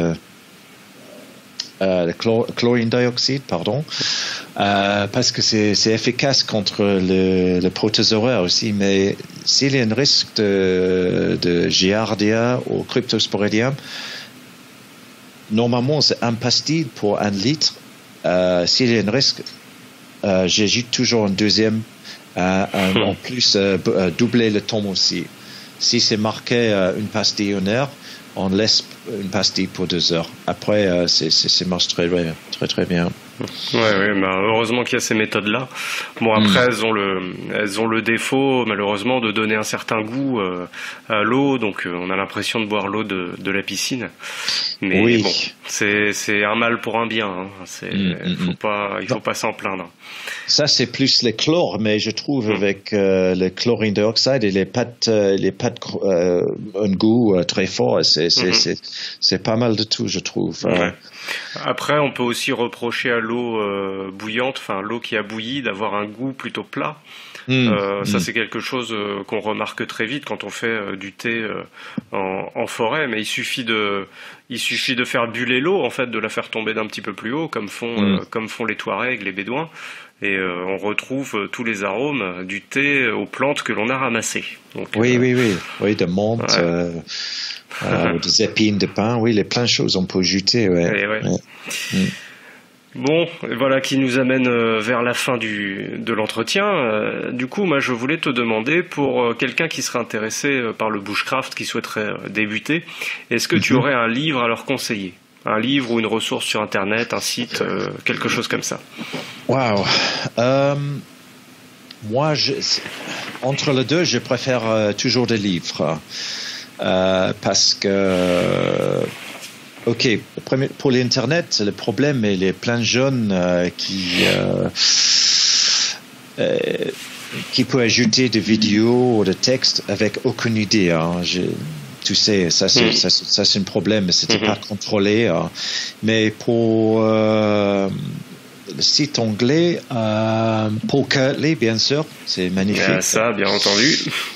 chlorine dioxyde, pardon, parce que c'est efficace contre le protozoaire aussi. Mais s'il y a un risque de Giardia ou Cryptosporidium, normalement c'est un pastille pour 1 litre. S'il y a un risque, j'ajoute toujours un deuxième. En plus, doubler le temps aussi. Si c'est marqué une pastille 1 heure, on laisse une pastille pour 2 heures. Après, c'est marche très bien. Oui, heureusement qu'il y a ces méthodes-là. Bon, après, elles ont le défaut, malheureusement, de donner un certain goût à l'eau. Donc, on a l'impression de boire l'eau de la piscine. Mais oui. Bon, c'est un mal pour un bien. Hein. Il faut pas s'en plaindre. Ça, c'est plus le chlore, mais je trouve avec le chlorine dioxyde, il n'est pas un goût très fort. C'est pas mal de tout, je trouve. Ouais. Après, on peut aussi reprocher à l'eau bouillante, enfin l'eau qui a bouilli, d'avoir un goût plutôt plat. Ça, c'est quelque chose qu'on remarque très vite quand on fait du thé en forêt. Mais il suffit de faire buller l'eau, en fait, de la faire tomber d'un petit peu plus haut, comme font les Touaregs, les Bédouins. Et on retrouve tous les arômes du thé aux plantes que l'on a ramassées. Donc, oui, de menthe, des épines de pin, oui, il y a plein de choses on peut ajouter. Bon, voilà qui nous amène vers la fin de l'entretien. Du coup, moi, je voulais te demander, pour quelqu'un qui serait intéressé par le bushcraft, qui souhaiterait débuter, est-ce que tu aurais un livre à leur conseiller ? Un livre ou une ressource sur Internet, un site, quelque chose comme ça. Wow. Moi, entre les deux, je préfère toujours des livres. Parce que, pour l'Internet, le problème, il y a plein de jeunes qui peuvent ajouter des vidéos ou des textes avec aucune idée. Hein. Tu sais, ça c'est un problème, mais c'était pas contrôlé. Mais pour le site anglais, Paul Kirtley, bien sûr, c'est magnifique. Ça, bien entendu.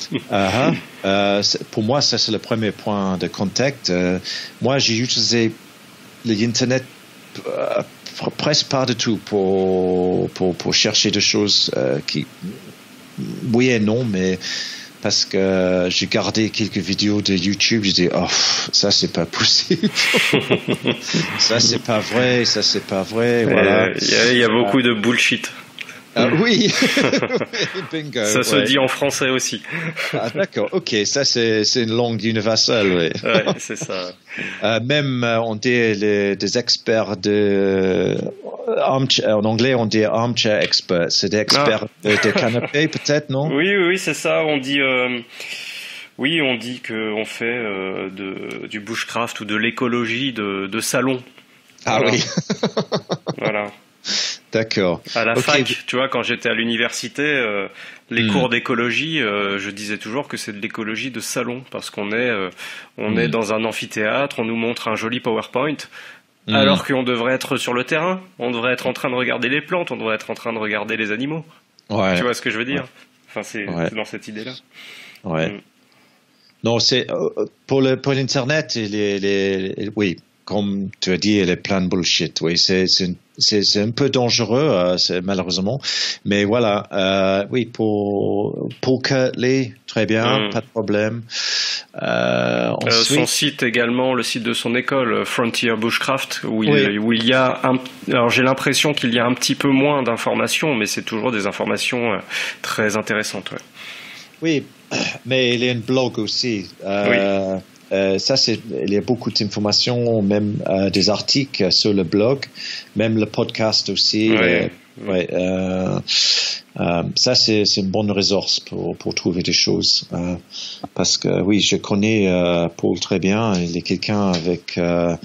Pour moi, ça c'est le premier point de contact. Moi, j'ai utilisé l'internet presque pas du tout pour chercher des choses qui, oui et non, mais parce que j'ai gardé quelques vidéos de YouTube, j'ai dit ça c'est pas possible, ça c'est pas vrai, voilà. Il y a beaucoup de bullshit. Oui, bingo. Ça se dit en français aussi. D'accord, ok, ça c'est une langue universelle, oui. Ouais, c'est ça. Même on dit des experts en anglais on dit armchair experts, c'est des experts de canapé peut-être, non? Oui, c'est ça. On dit qu'on fait du bushcraft ou de l'écologie de salon. Voilà. Oui. Voilà. D'accord. À la fac, tu vois, quand j'étais à l'université, les cours d'écologie, je disais toujours que c'est de l'écologie de salon, parce qu'on est dans un amphithéâtre, on nous montre un joli PowerPoint, alors qu'on devrait être sur le terrain, on devrait être en train de regarder les plantes, on devrait être en train de regarder les animaux. Ouais. Tu vois ce que je veux dire? Enfin, c'est dans cette idée-là. Ouais. Non, c'est pour l'internet, oui. Comme tu as dit, elle est plein de bullshit. Oui, c'est un peu dangereux, malheureusement. Mais voilà, oui, pour Kirtley, très bien, pas de problème. Ensuite, son site également, le site de son école, Frontier Bushcraft, où il y a alors j'ai l'impression qu'il y a un petit peu moins d'informations, mais c'est toujours des informations très intéressantes. Ouais. Oui, mais il y a un blog aussi. il y a beaucoup d'informations, même des articles sur le blog, même le podcast aussi. Ça, c'est une bonne ressource pour trouver des choses. Parce que oui, je connais Paul très bien. Il est quelqu'un avec...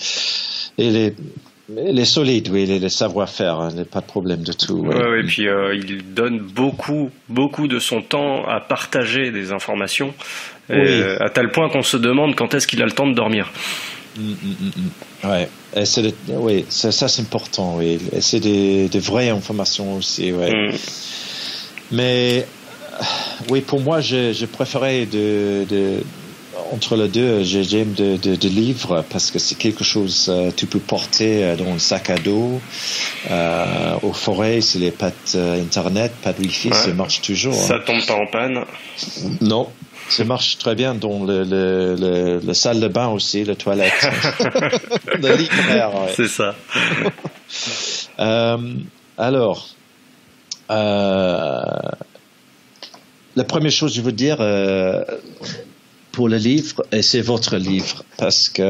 il est solide, oui, il a le savoir-faire, il n'y a pas de problème du tout. Et puis il donne beaucoup de son temps à partager des informations, à tel point qu'on se demande quand est-ce qu'il a le temps de dormir. Ouais, ça c'est important, oui. Et c'est des vraies informations aussi, ouais. Mais oui, pour moi, je préférais entre les deux, j'aime de livres parce que c'est quelque chose tu peux porter dans le sac à dos, aux forêts, s'il n'y a pas d'internet, pas de wifi, ça marche toujours. Ça tombe pas en panne. Non. Ça marche très bien dans le salle de bain aussi, la toilette. Le lit clair, ouais. C'est ça. Alors, la première chose que je veux dire pour le livre, et c'est votre livre, parce que...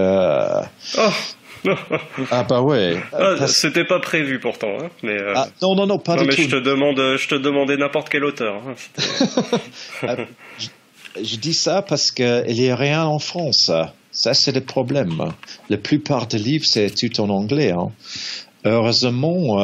Ah bah ouais. C'était pas prévu pourtant, hein, mais. Non, pas du tout. Je te demandais n'importe quel auteur. Hein, je dis ça parce que il y a rien en France. Ça c'est le problème. La plupart des livres c'est tout en anglais. Hein. Heureusement,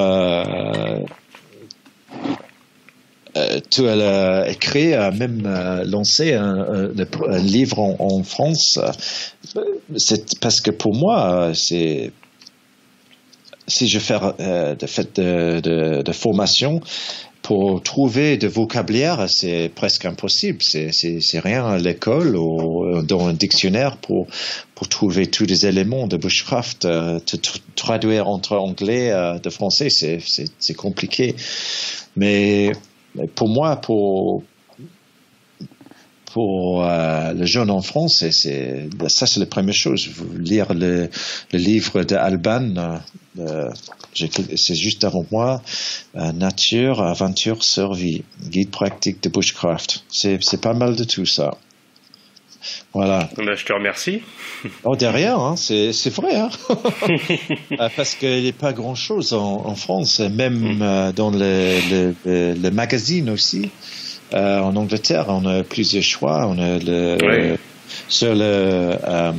tu as écrit, même lancé un livre en France. C'est parce que pour moi, si je fais de formation pour trouver de vocabulaire, c'est presque impossible. C'est rien à l'école ou dans un dictionnaire pour trouver tous les éléments de bushcraft. Traduire entre anglais de français, c'est compliqué. Mais pour moi, pour le jeune en France, ça c'est la première chose. Lire le livre d'Alban, c'est juste avant moi, Nature, aventure, survie, guide pratique de bushcraft. C'est pas mal de tout ça. Voilà. Je te remercie. Oh, derrière, hein, c'est vrai, hein. Parce qu'il n'y a pas grand-chose en France, même dans le magazine aussi. En Angleterre, on a plusieurs choix. On a sur le.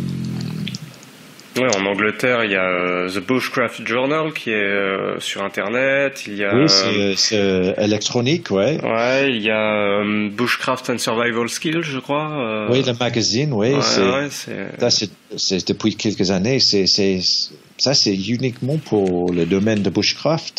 En Angleterre, il y a The Bushcraft Journal qui est sur Internet. Il y a. Oui, c'est électronique, ouais. Ouais, il y a Bushcraft and Survival Skills, je crois. Oui, le magazine, oui. Ça, c'est depuis quelques années. Ça, c'est uniquement pour le domaine de bushcraft.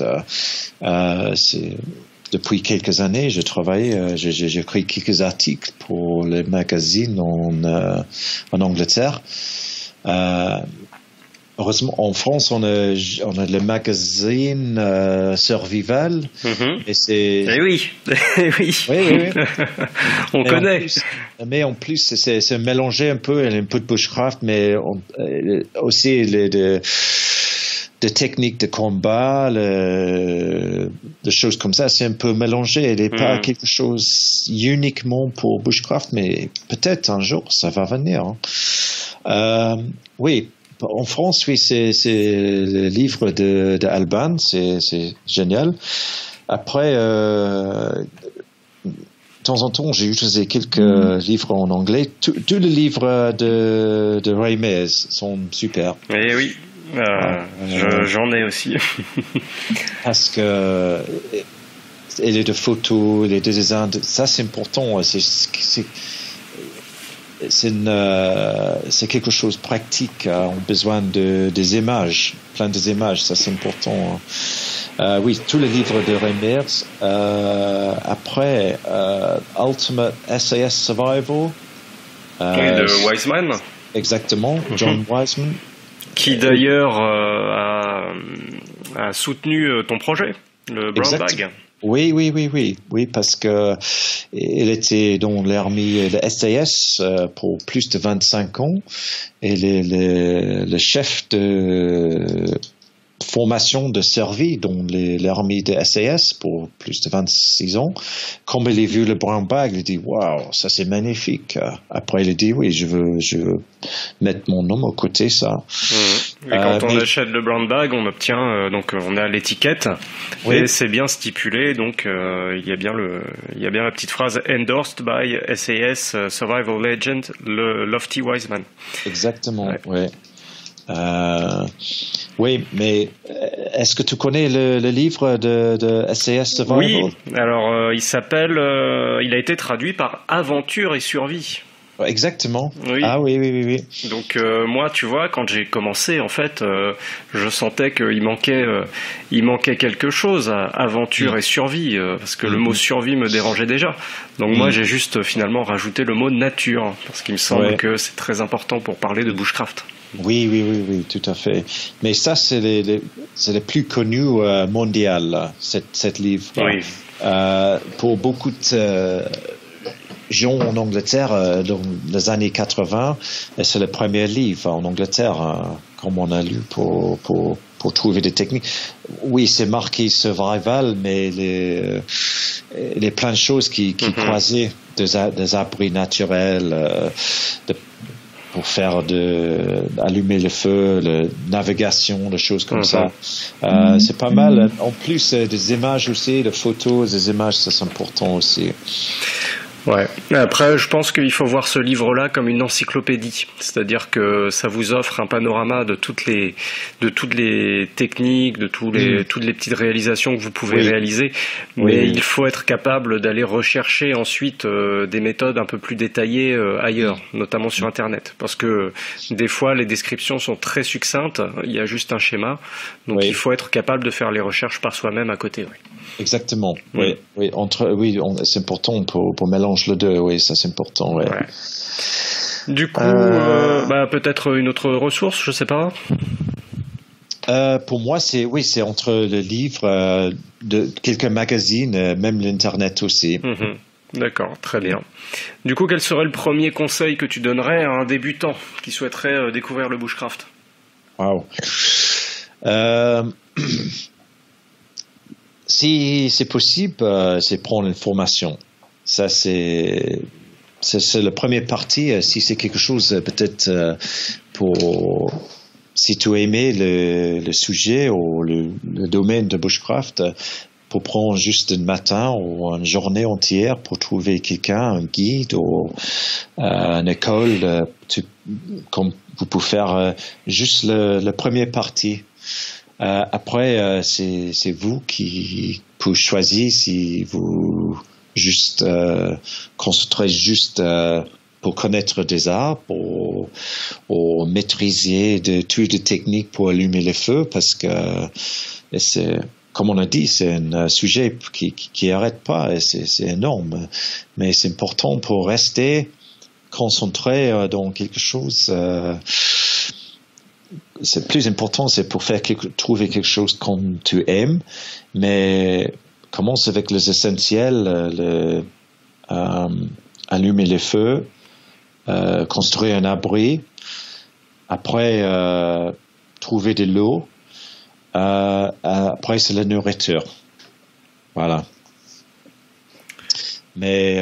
Depuis quelques années, j'ai travaillé, j'ai écrit quelques articles pour les magazines en Angleterre. Heureusement, en France, on a le magazine Survival. Et c'est. Eh oui. Oui. On connaît. Mais en plus, c'est mélangé un peu de bushcraft, mais aussi de techniques de combat, de choses comme ça, c'est un peu mélangé. Il n'est pas quelque chose uniquement pour bushcraft, mais peut-être un jour ça va venir. Hein. Oui, en France, oui, c'est le livre de Alban, c'est génial. Après, de temps en temps, j'ai utilisé quelques livres en anglais. Tous les livres de Ray Mears sont super. Eh oui. J'en ai aussi. Parce que il y a des photos, il y a des dessins, ça c'est important. C'est quelque chose de pratique. On a besoin des images, plein d'images, ça c'est important. Oui, tous les livres de Ray Mears. Après, Ultimate SAS Survival. De Wiseman. Exactement, John Wiseman. Qui d'ailleurs a soutenu ton projet, le Brown Bag. Oui, parce que il était dans l'armée, le SAS, pour plus de 25 ans, et le chef de formation de servi dans l'armée de SAS pour plus de 26 ans. Quand il a vu le brown bag, il a dit waouh, ça c'est magnifique. Après il a dit oui, je veux mettre mon nom à côté ça. Et quand on achète le brown bag, on obtient donc on a l'étiquette et c'est bien stipulé, donc il y a bien la petite phrase endorsed by SAS Survival Legend le Lofty Wiseman. Exactement. Ouais. Oui, mais est-ce que tu connais le livre de SAS Survival? Oui, alors il a été traduit par Aventure et survie. Exactement. Oui. Ah oui. Donc moi, tu vois, quand j'ai commencé, en fait, je sentais qu'il manquait quelque chose à aventure et survie, parce que le mot survie me dérangeait déjà. Donc moi, j'ai juste finalement rajouté le mot nature, parce qu'il me semble que c'est très important pour parler de bushcraft. Oui, tout à fait. Mais ça, c'est le plus connu mondial, cette livre. Oui. Pour beaucoup de gens en Angleterre, dans les années 80, c'est le premier livre en Angleterre, comme on a lu pour trouver des techniques. Oui, c'est marqué survival, mais les plein de choses qui croisaient des abris naturels, pour faire allumer le feu, la navigation, des choses comme ça. C'est pas mal. En plus, des images aussi, des photos, des images, ça c'est important aussi. Ouais. Après, je pense qu'il faut voir ce livre-là comme une encyclopédie, c'est-à-dire que ça vous offre un panorama de toutes les techniques, de toutes les petites réalisations que vous pouvez réaliser. Mais il faut être capable d'aller rechercher ensuite des méthodes un peu plus détaillées ailleurs, notamment sur Internet, parce que des fois les descriptions sont très succinctes. Il y a juste un schéma, donc il faut être capable de faire les recherches par soi-même à côté. Exactement. Oui, c'est important pour mélanger le deux. Oui, ça c'est important. Ouais. Du coup, peut-être une autre ressource, je sais pas. Pour moi, c'est entre le livre, de quelques magazines, même l'internet aussi. D'accord, très bien. Du coup, quel serait le premier conseil que tu donnerais à un débutant qui souhaiterait découvrir le bushcraft? Wow. Si c'est possible, c'est prendre une formation. Ça, c'est la première partie. Si c'est quelque chose, peut-être si tu aimais le sujet ou le domaine de bushcraft, pour prendre juste un matin ou une journée entière pour trouver quelqu'un, un guide ou une école, comme vous pouvez faire juste la première partie. Après, c'est vous qui pouvez choisir si vous juste concentrez juste pour connaître des arbres ou maîtriser toutes les techniques pour allumer les feux, parce que c'est, comme on a dit, c'est un sujet qui arrête pas et c'est énorme, mais c'est important pour rester concentré dans quelque chose. C'est plus important, c'est pour trouver quelque chose comme tu aimes, mais commence avec les essentiels, allumer les feux, construire un abri, après trouver de l'eau, après c'est la nourriture. Voilà. Mais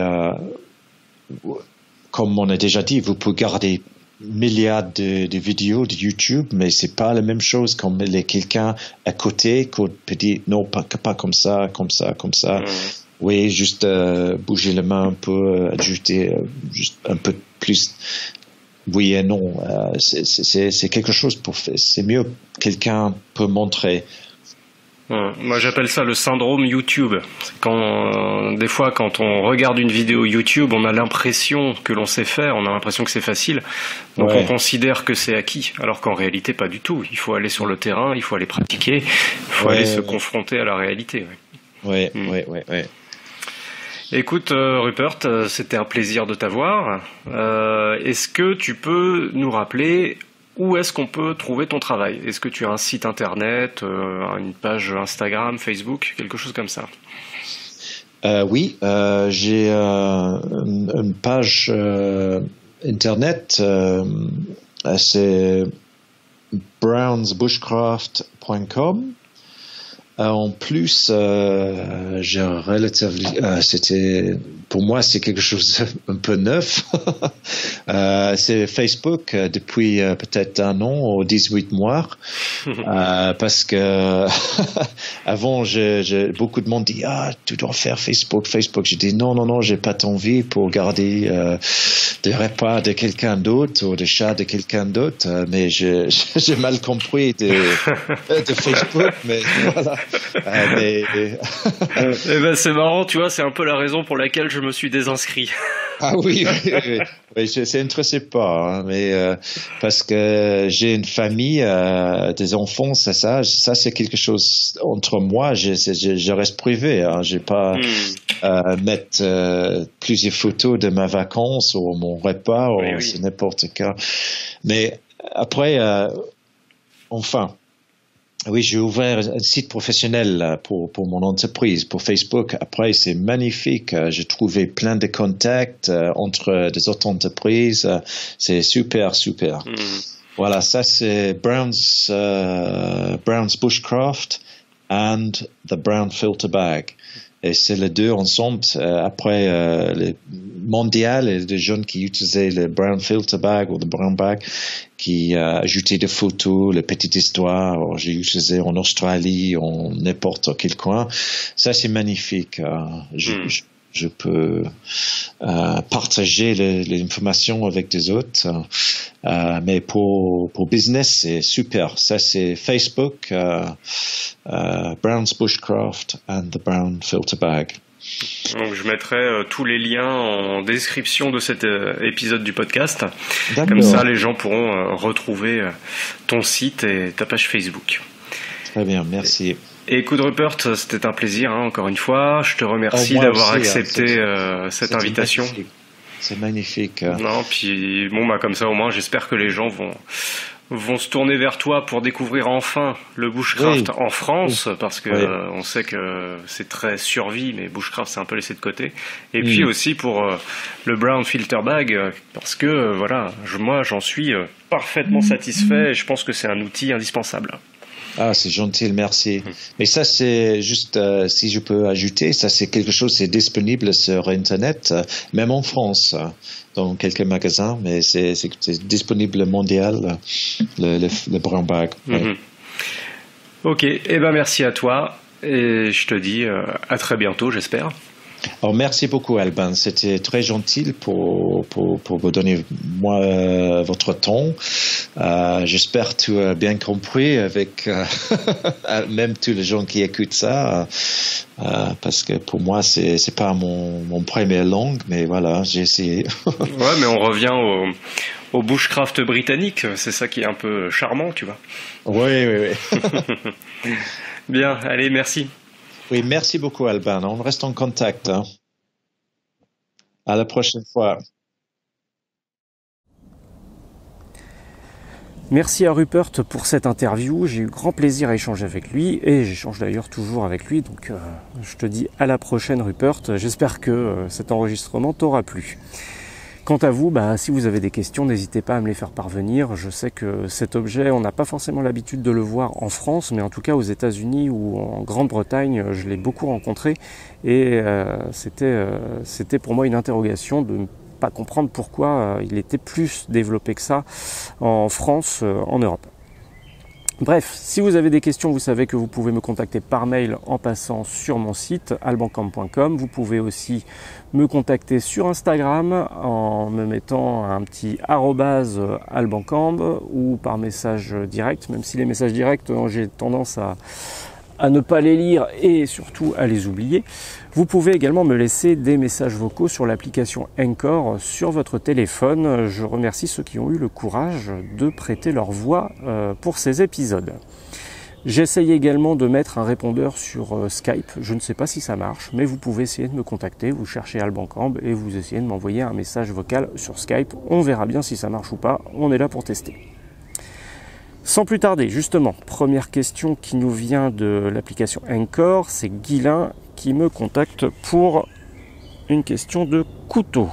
comme on a déjà dit, vous pouvez garder milliards de vidéos de YouTube, mais c'est pas la même chose quand il y a quelqu'un à côté qui peut dire non, pas comme ça. Oui, juste bouger la main un peu, ajouter juste un peu plus. Oui et non, c'est quelque chose pour faire. C'est mieux quelqu'un peut montrer. Moi j'appelle ça le syndrome YouTube. Des fois quand on regarde une vidéo YouTube, on a l'impression que l'on sait faire, on a l'impression que c'est facile, donc on considère que c'est acquis, alors qu'en réalité pas du tout. Il faut aller sur le terrain, il faut aller pratiquer, il faut aller se confronter à la réalité. Oui. Écoute Rupert, c'était un plaisir de t'avoir. Est-ce que tu peux nous rappeler où est-ce qu'on peut trouver ton travail? Est-ce que tu as un site internet, une page Instagram, Facebook, quelque chose comme ça? Oui, j'ai une page internet. C'est brownsbushcraft.com. En plus, c'était pour moi c'est quelque chose un peu neuf. C'est Facebook depuis peut-être 1 an ou 18 mois, parce que avant, beaucoup de monde dit tu dois faire Facebook. J'ai dit non, j'ai pas envie pour garder des repas de quelqu'un d'autre ou des chats de quelqu'un d'autre, mais j'ai mal compris de Facebook, mais voilà. C'est marrant, tu vois, c'est un peu la raison pour laquelle je me suis désinscrit. Ah oui, c'est intéressé pas, hein, mais parce que j'ai une famille, des enfants, ça c'est quelque chose entre moi. Je reste privé, hein, j'ai pas mettre plusieurs photos de ma vacances ou mon repas ou c'est n'importe quoi. Mais après, enfin. Oui, j'ai ouvert un site professionnel pour mon entreprise, pour Facebook. Après, c'est magnifique. J'ai trouvé plein de contacts entre des autres entreprises. C'est super. Voilà, ça c'est Brown's Bushcraft and the Brown Filter Bag. Et c'est les deux ensemble. Après, les mondial, et des jeunes qui utilisaient le Brown Filter Bag ou le Brown Bag, qui ajoutaient des photos, les petites histoires. J'ai utilisé en Australie, en n'importe quel coin. Ça, c'est magnifique. Je peux partager l'information avec des autres. Mais pour business, c'est super. Ça, c'est Facebook, Brown's Bushcraft and the Brown Filter Bag. Donc je mettrai tous les liens en description de cet épisode du podcast. D'accord. Comme ça, les gens pourront retrouver ton site et ta page Facebook. Très bien, merci. Et écoute Rupert, c'était un plaisir, hein, encore une fois. Je te remercie d'avoir accepté cette invitation. C'est magnifique. Non, puis bon, comme ça au moins, j'espère que les gens vont se tourner vers toi pour découvrir enfin le bushcraft en France, parce que on sait que c'est très survie, mais bushcraft c'est un peu laissé de côté. Et puis aussi pour le Brown Filter Bag, parce que moi j'en suis parfaitement satisfait et je pense que c'est un outil indispensable. Ah, c'est gentil, merci. Mais ça, c'est juste, si je peux ajouter, ça c'est quelque chose, c'est disponible sur Internet, même en France, dans quelques magasins, mais c'est disponible mondial, le brown bag. Ouais. Ok, merci à toi, et je te dis à très bientôt, j'espère. Alors, merci beaucoup, Alban. C'était très gentil pour vous donner votre temps. J'espère que tu as bien compris avec même tous les gens qui écoutent ça, parce que pour moi c'est pas mon première langue, mais voilà, j'ai essayé. Ouais, mais on revient au bushcraft britannique. C'est ça qui est un peu charmant, tu vois. Oui. Bien, allez, merci. Oui, merci beaucoup, Alban. On reste en contact. Hein. À la prochaine fois. Merci à Rupert pour cette interview. J'ai eu grand plaisir à échanger avec lui et j'échange d'ailleurs toujours avec lui. Donc je te dis à la prochaine, Rupert. J'espère que cet enregistrement t'aura plu. Quant à vous, si vous avez des questions, n'hésitez pas à me les faire parvenir. Je sais que cet objet, on n'a pas forcément l'habitude de le voir en France, mais en tout cas aux États-Unis ou en Grande-Bretagne, je l'ai beaucoup rencontré et c'était pour moi une interrogation de ne pas comprendre pourquoi il était plus développé que ça en France, en Europe. Bref, si vous avez des questions, vous savez que vous pouvez me contacter par mail en passant sur mon site albancamp.com. Vous pouvez aussi me contacter sur Instagram en me mettant un petit @albancamp ou par message direct, même si les messages directs, j'ai tendance à ne pas les lire et surtout à les oublier. Vous pouvez également me laisser des messages vocaux sur l'application Anchor sur votre téléphone. Je remercie ceux qui ont eu le courage de prêter leur voix pour ces épisodes. J'essaye également de mettre un répondeur sur Skype. Je ne sais pas si ça marche, mais vous pouvez essayer de me contacter. Vous cherchez Alban Camp et vous essayez de m'envoyer un message vocal sur Skype. On verra bien si ça marche ou pas. On est là pour tester. Sans plus tarder, justement, première question qui nous vient de l'application Anchor, c'est Guilain qui me contacte pour une question de couteau.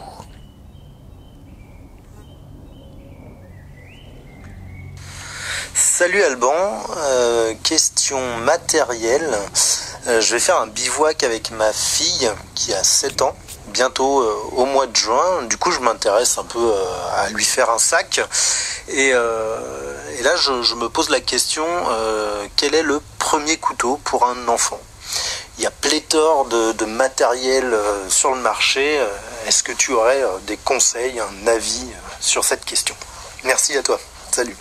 Salut Alban, question matérielle. Je vais faire un bivouac avec ma fille qui a 7 ans, bientôt au mois de juin. Du coup, je m'intéresse un peu à lui faire un sac. Et là, je me pose la question, quel est le premier couteau pour un enfant ? Il y a pléthore de matériel sur le marché. Est-ce que tu aurais des conseils, un avis sur cette question ? Merci à toi. Salut.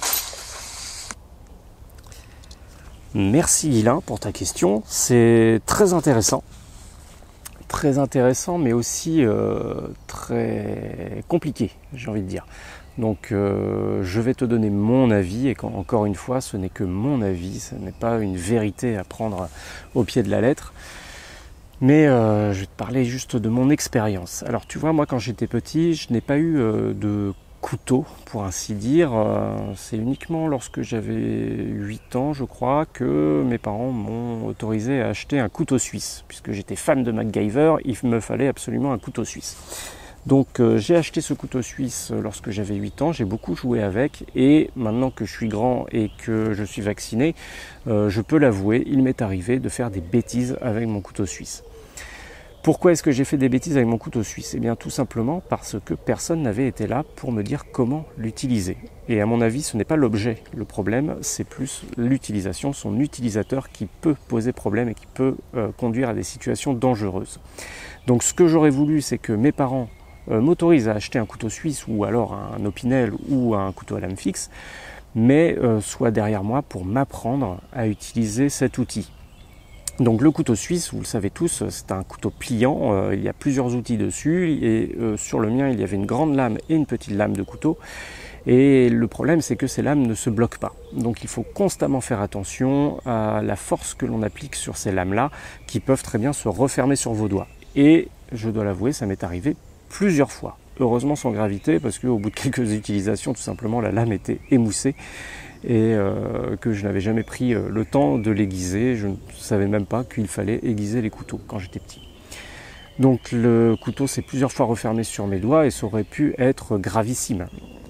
Merci Guylain pour ta question. C'est très intéressant. Très intéressant, mais aussi très compliqué, j'ai envie de dire. Donc je vais te donner mon avis, et encore une fois, ce n'est que mon avis, ce n'est pas une vérité à prendre au pied de la lettre. Mais je vais te parler juste de mon expérience. Alors tu vois, moi quand j'étais petit, je n'ai pas eu de couteau, pour ainsi dire. C'est uniquement lorsque j'avais 8 ans, je crois, que mes parents m'ont autorisé à acheter un couteau suisse. Puisque j'étais fan de MacGyver, il me fallait absolument un couteau suisse. Donc j'ai acheté ce couteau suisse lorsque j'avais 8 ans, j'ai beaucoup joué avec, et maintenant que je suis grand et que je suis vacciné, je peux l'avouer, il m'est arrivé de faire des bêtises avec mon couteau suisse. Pourquoi est-ce que j'ai fait des bêtises avec mon couteau suisse ? Eh bien tout simplement parce que personne n'avait été là pour me dire comment l'utiliser. Et à mon avis, ce n'est pas l'objet le problème, c'est plus l'utilisation, son utilisateur qui peut poser problème et qui peut conduire à des situations dangereuses. Donc ce que j'aurais voulu, c'est que mes parents m'autorisent à acheter un couteau suisse ou alors un Opinel ou un couteau à lame fixe, mais soit derrière moi pour m'apprendre à utiliser cet outil. Donc le couteau suisse, vous le savez tous, c'est un couteau pliant, il y a plusieurs outils dessus, et sur le mien il y avait une grande lame et une petite lame de couteau, et le problème c'est que ces lames ne se bloquent pas. Donc il faut constamment faire attention à la force que l'on applique sur ces lames-là, qui peuvent très bien se refermer sur vos doigts. Et je dois l'avouer, ça m'est arrivé plusieurs fois. Heureusement sans gravité, parce qu'au bout de quelques utilisations, tout simplement, la lame était émoussée et que je n'avais jamais pris le temps de l'aiguiser. Je ne savais même pas qu'il fallait aiguiser les couteaux quand j'étais petit. Donc le couteau s'est plusieurs fois refermé sur mes doigts et ça aurait pu être gravissime.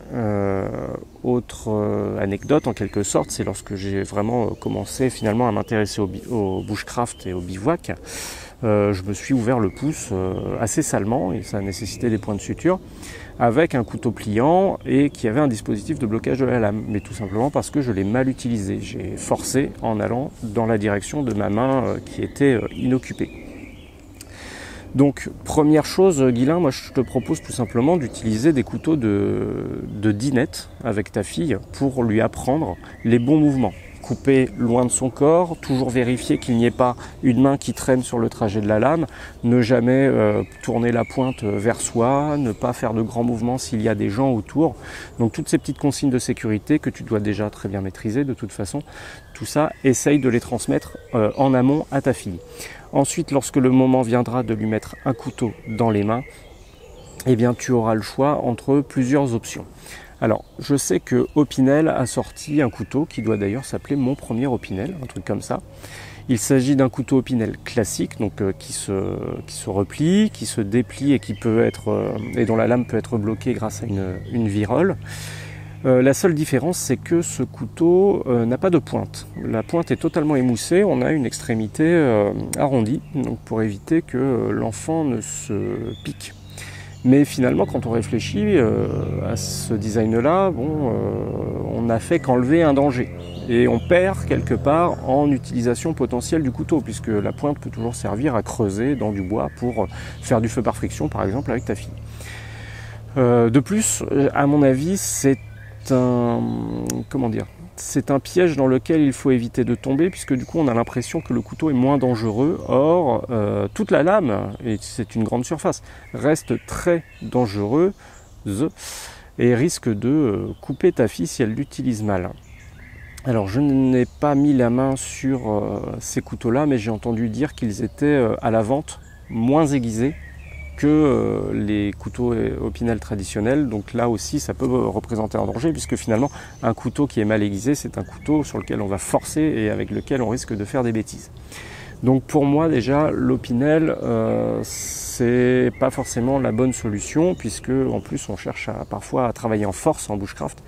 Autre anecdote en quelque sorte, c'est lorsque j'ai vraiment commencé finalement à m'intéresser au bushcraft et au bivouac. Je me suis ouvert le pouce assez salement, et ça a nécessité des points de suture, avec un couteau pliant et qui avait un dispositif de blocage de la lame, mais tout simplement parce que je l'ai mal utilisé. J'ai forcé en allant dans la direction de ma main qui était inoccupée. Donc première chose, Guylain, moi je te propose tout simplement d'utiliser des couteaux de dinette avec ta fille pour lui apprendre les bons mouvements. Couper loin de son corps, toujours vérifier qu'il n'y ait pas une main qui traîne sur le trajet de la lame, ne jamais tourner la pointe vers soi, ne pas faire de grands mouvements s'il y a des gens autour. Donc toutes ces petites consignes de sécurité que tu dois déjà très bien maîtriser de toute façon, tout ça, essaye de les transmettre en amont à ta fille. Ensuite, lorsque le moment viendra de lui mettre un couteau dans les mains, eh bien tu auras le choix entre plusieurs options. Alors, je sais que Opinel a sorti un couteau qui doit d'ailleurs s'appeler mon premier Opinel, un truc comme ça. Il s'agit d'un couteau Opinel classique, donc qui se replie, qui se déplie et qui peut être et dont la lame peut être bloquée grâce à une virole. La seule différence, c'est que ce couteau n'a pas de pointe. La pointe est totalement émoussée, on a une extrémité arrondie, donc pour éviter que l'enfant ne se pique. Mais finalement, quand on réfléchit à ce design-là, on n'a fait qu'enlever un danger. Et on perd quelque part en utilisation potentielle du couteau, puisque la pointe peut toujours servir à creuser dans du bois pour faire du feu par friction, par exemple, avec ta fille. De plus, à mon avis, c'est un piège dans lequel il faut éviter de tomber, puisque du coup on a l'impression que le couteau est moins dangereux. Or, toute la lame, et c'est une grande surface, reste très dangereuse et risque de couper ta fille si elle l'utilise mal. Alors je n'ai pas mis la main sur ces couteaux-là, mais j'ai entendu dire qu'ils étaient à la vente moins aiguisés que les couteaux Opinel traditionnels. Donc là aussi ça peut représenter un danger, puisque finalement un couteau qui est mal aiguisé, c'est un couteau sur lequel on va forcer et avec lequel on risque de faire des bêtises. Donc pour moi déjà l'Opinel c'est pas forcément la bonne solution, puisque en plus on cherche parfois à travailler en force en bushcraft.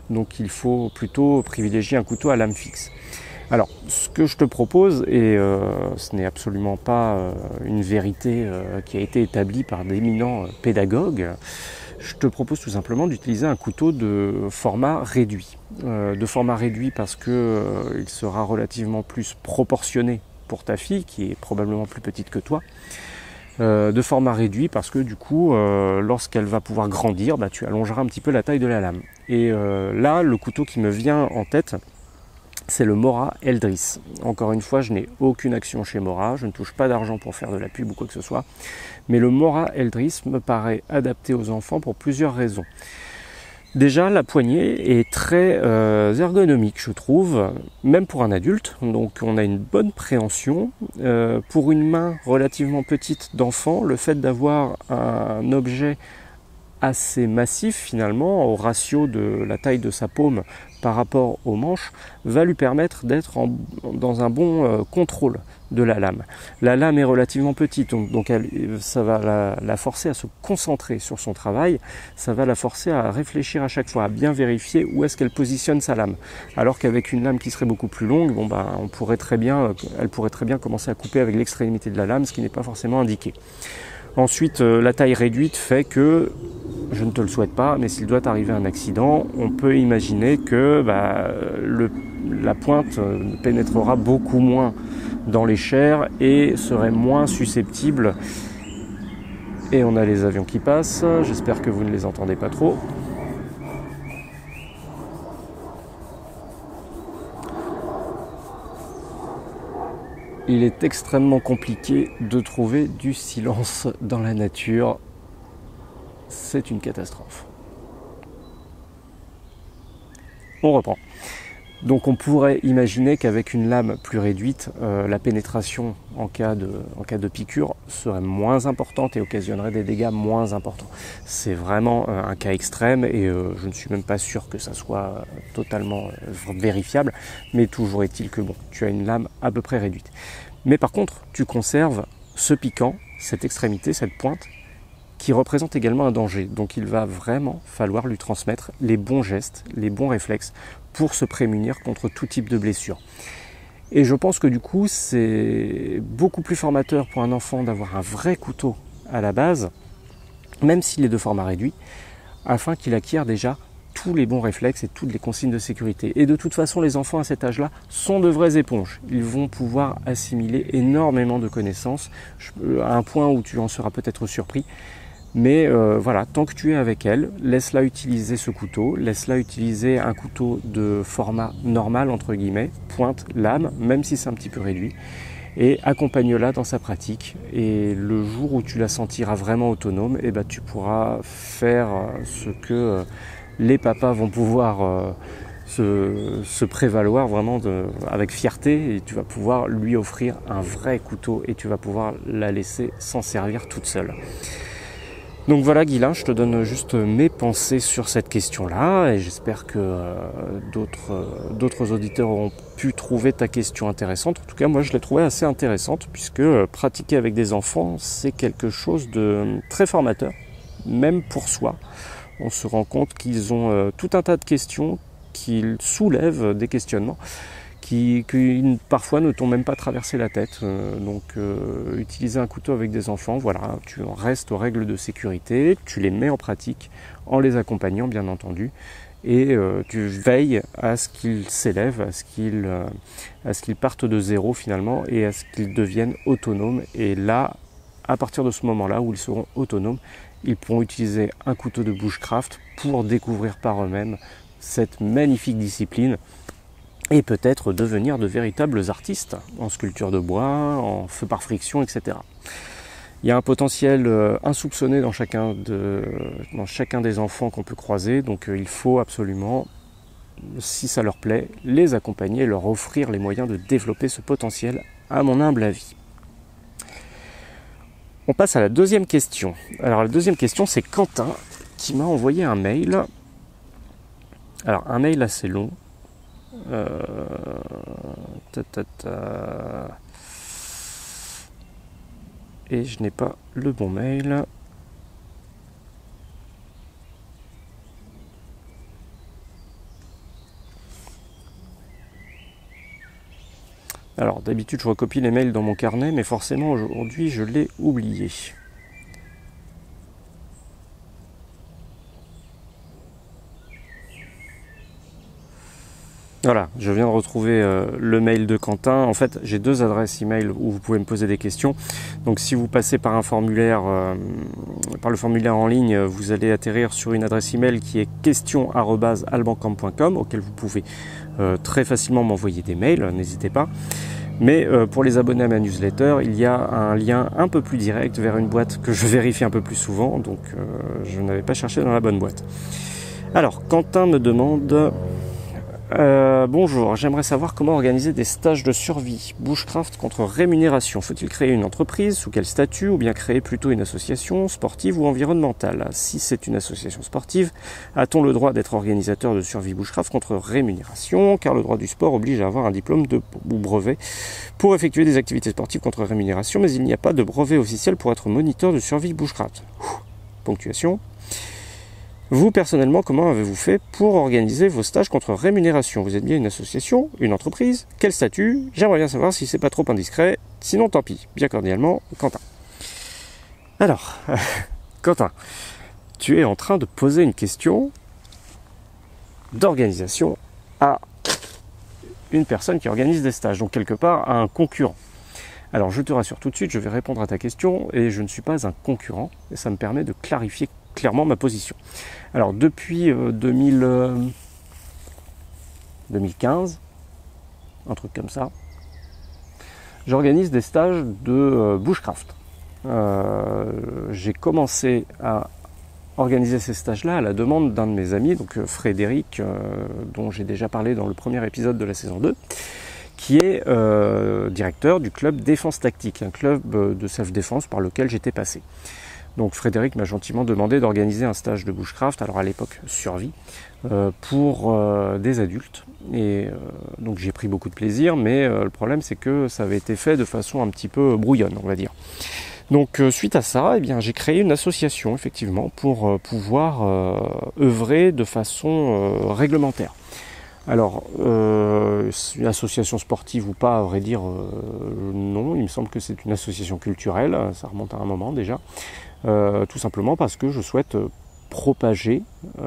Donc il faut plutôt privilégier un couteau à lame fixe. Alors, ce que je te propose, et ce n'est absolument pas une vérité qui a été établie par d'éminents pédagogues, je te propose tout simplement d'utiliser un couteau de format réduit. De format réduit parce que il sera relativement plus proportionné pour ta fille, qui est probablement plus petite que toi. De format réduit parce que du coup, lorsqu'elle va pouvoir grandir, tu allongeras un petit peu la taille de la lame. Et là, le couteau qui me vient en tête, c'est le Mora Eldris. Encore une fois, je n'ai aucune action chez Mora, je ne touche pas d'argent pour faire de la pub ou quoi que ce soit. Mais le Mora Eldris me paraît adapté aux enfants pour plusieurs raisons. Déjà, la poignée est très ergonomique, je trouve, même pour un adulte. Donc on a une bonne préhension. Pour une main relativement petite d'enfant, le fait d'avoir un objet assez massif finalement, au ratio de la taille de sa paume par rapport au manche, va lui permettre d'être dans un bon contrôle de la lame. La lame est relativement petite, donc ça va la forcer à se concentrer sur son travail, ça va la forcer à réfléchir à chaque fois, à bien vérifier où est-ce qu'elle positionne sa lame. Alors qu'avec une lame qui serait beaucoup plus longue, elle pourrait très bien commencer à couper avec l'extrémité de la lame, ce qui n'est pas forcément indiqué. Ensuite, la taille réduite fait que, je ne te le souhaite pas, mais s'il doit arriver un accident, on peut imaginer que la pointe pénétrera beaucoup moins dans les chairs et serait moins susceptible. Et on a les avions qui passent, j'espère que vous ne les entendez pas trop. Il est extrêmement compliqué de trouver du silence dans la nature. C'est une catastrophe. On reprend. Donc on pourrait imaginer qu'avec une lame plus réduite, la pénétration en cas de piqûre serait moins importante et occasionnerait des dégâts moins importants. C'est vraiment un cas extrême et je ne suis même pas sûr que ça soit totalement vérifiable, mais toujours est-il que tu as une lame à peu près réduite. Mais par contre, tu conserves ce piquant, cette extrémité, cette pointe, qui représente également un danger. Donc il va vraiment falloir lui transmettre les bons gestes, les bons réflexes pour se prémunir contre tout type de blessure. Et je pense que du coup, c'est beaucoup plus formateur pour un enfant d'avoir un vrai couteau à la base, même s'il est de format réduit, afin qu'il acquiert déjà tous les bons réflexes et toutes les consignes de sécurité. Et de toute façon, les enfants à cet âge-là sont de vraies éponges. Ils vont pouvoir assimiler énormément de connaissances, à un point où tu en seras peut-être surpris. Mais voilà, tant que tu es avec elle, laisse-la utiliser ce couteau, laisse-la utiliser un couteau de format normal, entre guillemets, pointe, lame, même si c'est un petit peu réduit, et accompagne-la dans sa pratique. Et le jour où tu la sentiras vraiment autonome, tu pourras faire ce que les papas vont pouvoir se prévaloir vraiment avec fierté, et tu vas pouvoir lui offrir un vrai couteau et tu vas pouvoir la laisser s'en servir toute seule. Donc voilà Guilain, je te donne juste mes pensées sur cette question-là et j'espère que d'autres auditeurs auront pu trouver ta question intéressante. En tout cas, moi je l'ai trouvée assez intéressante puisque pratiquer avec des enfants, c'est quelque chose de très formateur, même pour soi. On se rend compte qu'ils ont tout un tas de questions, qu'ils soulèvent des questionnements qui parfois ne t'ont même pas traversé la tête. Donc utiliser un couteau avec des enfants, voilà, tu en restes aux règles de sécurité, tu les mets en pratique en les accompagnant bien entendu, et tu veilles à ce qu'ils s'élèvent, à ce qu'ils partent de zéro finalement, et à ce qu'ils deviennent autonomes. Et là, à partir de ce moment-là où ils seront autonomes, ils pourront utiliser un couteau de bushcraft pour découvrir par eux-mêmes cette magnifique discipline et peut-être devenir de véritables artistes en sculpture de bois, en feu par friction, etc. Il y a un potentiel insoupçonné dans chacun des enfants qu'on peut croiser, donc il faut absolument, si ça leur plaît, les accompagner et leur offrir les moyens de développer ce potentiel, à mon humble avis. On passe à la deuxième question. Alors la deuxième question, c'est Quentin qui m'a envoyé un mail. Alors un mail assez long. Et je n'ai pas le bon mail. Alors d'habitude je recopie les mails dans mon carnet, mais forcément aujourd'hui je l'ai oublié. Voilà, je viens de retrouver le mail de Quentin. En fait, j'ai 2 adresses email où vous pouvez me poser des questions. Donc si vous passez par un formulaire, par le formulaire en ligne, vous allez atterrir sur une adresse email qui est question@albancamp.com, auquel vous pouvez très facilement m'envoyer des mails, n'hésitez pas. Mais pour les abonnés à ma newsletter, il y a un lien un peu plus direct vers une boîte que je vérifie un peu plus souvent, donc je n'avais pas cherché dans la bonne boîte. Alors, Quentin me demande... bonjour, j'aimerais savoir comment organiser des stages de survie bushcraft contre rémunération. Faut-il créer une entreprise, sous quel statut, ou bien créer plutôt une association sportive ou environnementale? Si c'est une association sportive, a-t-on le droit d'être organisateur de survie bushcraft contre rémunération? Car le droit du sport oblige à avoir un diplôme ou brevet pour effectuer des activités sportives contre rémunération, mais il n'y a pas de brevet officiel pour être moniteur de survie bushcraft. Ponctuation. Vous, personnellement, comment avez-vous fait pour organiser vos stages contre rémunération? Vous êtes bien une association, une entreprise? Quel statut? J'aimerais bien savoir si c'est pas trop indiscret. Sinon, tant pis. Bien cordialement, Quentin. Alors, Quentin, tu es en train de poser une question d'organisation à une personne qui organise des stages, donc quelque part à un concurrent. Alors, je te rassure tout de suite, je vais répondre à ta question et je ne suis pas un concurrent et ça me permet de clarifier clairement ma position. Alors depuis 2015, un truc comme ça, j'organise des stages de bushcraft. J'ai commencé à organiser ces stages-là à la demande d'un de mes amis, donc Frédéric, dont j'ai déjà parlé dans le premier épisode de la saison 2, qui est directeur du club Défense Tactique, un club de self-défense par lequel j'étais passé. Donc Frédéric m'a gentiment demandé d'organiser un stage de bushcraft, alors à l'époque survie, pour des adultes. Et donc j'ai pris beaucoup de plaisir, mais le problème c'est que ça avait été fait de façon un petit peu brouillonne, on va dire. Donc suite à ça, eh bien, j'ai créé une association effectivement pour pouvoir œuvrer de façon réglementaire. Alors, une association sportive ou pas, à vrai dire, non, il me semble que c'est une association culturelle, ça remonte à un moment déjà. Tout simplement parce que je souhaite propager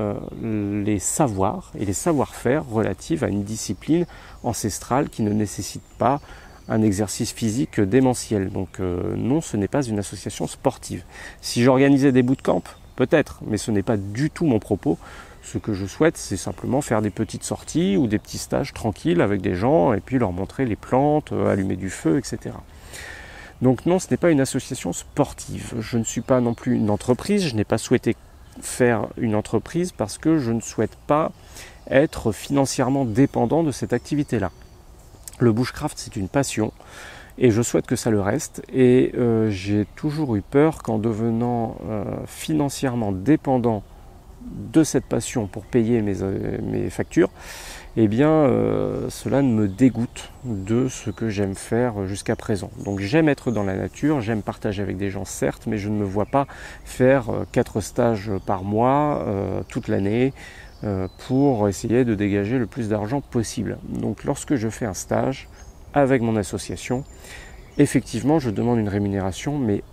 les savoirs et les savoir-faire relatifs à une discipline ancestrale qui ne nécessite pas un exercice physique démentiel. Donc non, ce n'est pas une association sportive. Si j'organisais des bootcamps, peut-être, mais ce n'est pas du tout mon propos. Ce que je souhaite, c'est simplement faire des petites sorties ou des petits stages tranquilles avec des gens et puis leur montrer les plantes, allumer du feu, etc. Donc non, ce n'est pas une association sportive. Je ne suis pas non plus une entreprise. Je n'ai pas souhaité faire une entreprise parce que je ne souhaite pas être financièrement dépendant de cette activité-là. Le bushcraft, c'est une passion et je souhaite que ça le reste. Et j'ai toujours eu peur qu'en devenant financièrement dépendant de cette passion pour payer mes factures, eh bien cela me dégoûte de ce que j'aime faire jusqu'à présent. Donc j'aime être dans la nature, j'aime partager avec des gens certes, mais je ne me vois pas faire 4 stages par mois toute l'année pour essayer de dégager le plus d'argent possible. Donc lorsque je fais un stage avec mon association, effectivement je demande une rémunération, mais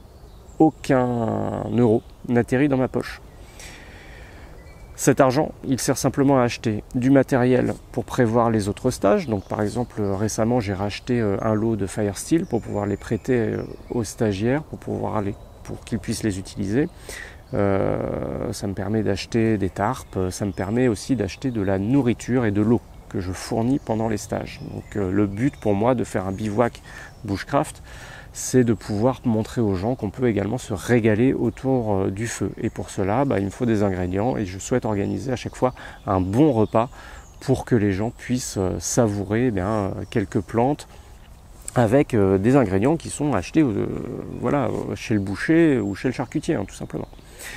aucun euro n'atterrit dans ma poche. Cet argent, il sert simplement à acheter du matériel pour prévoir les autres stages. Donc par exemple, récemment, j'ai racheté un lot de Fire Steel pour pouvoir les prêter aux stagiaires, pour qu'ils puissent les utiliser. Ça me permet d'acheter des tarpes, ça me permet aussi d'acheter de la nourriture et de l'eau que je fournis pendant les stages. Donc le but pour moi de faire un bivouac bushcraft, c'est de pouvoir montrer aux gens qu'on peut également se régaler autour du feu. Et pour cela, il me faut des ingrédients et je souhaite organiser à chaque fois un bon repas pour que les gens puissent savourer quelques plantes avec des ingrédients qui sont achetés chez le boucher ou chez le charcutier, tout simplement.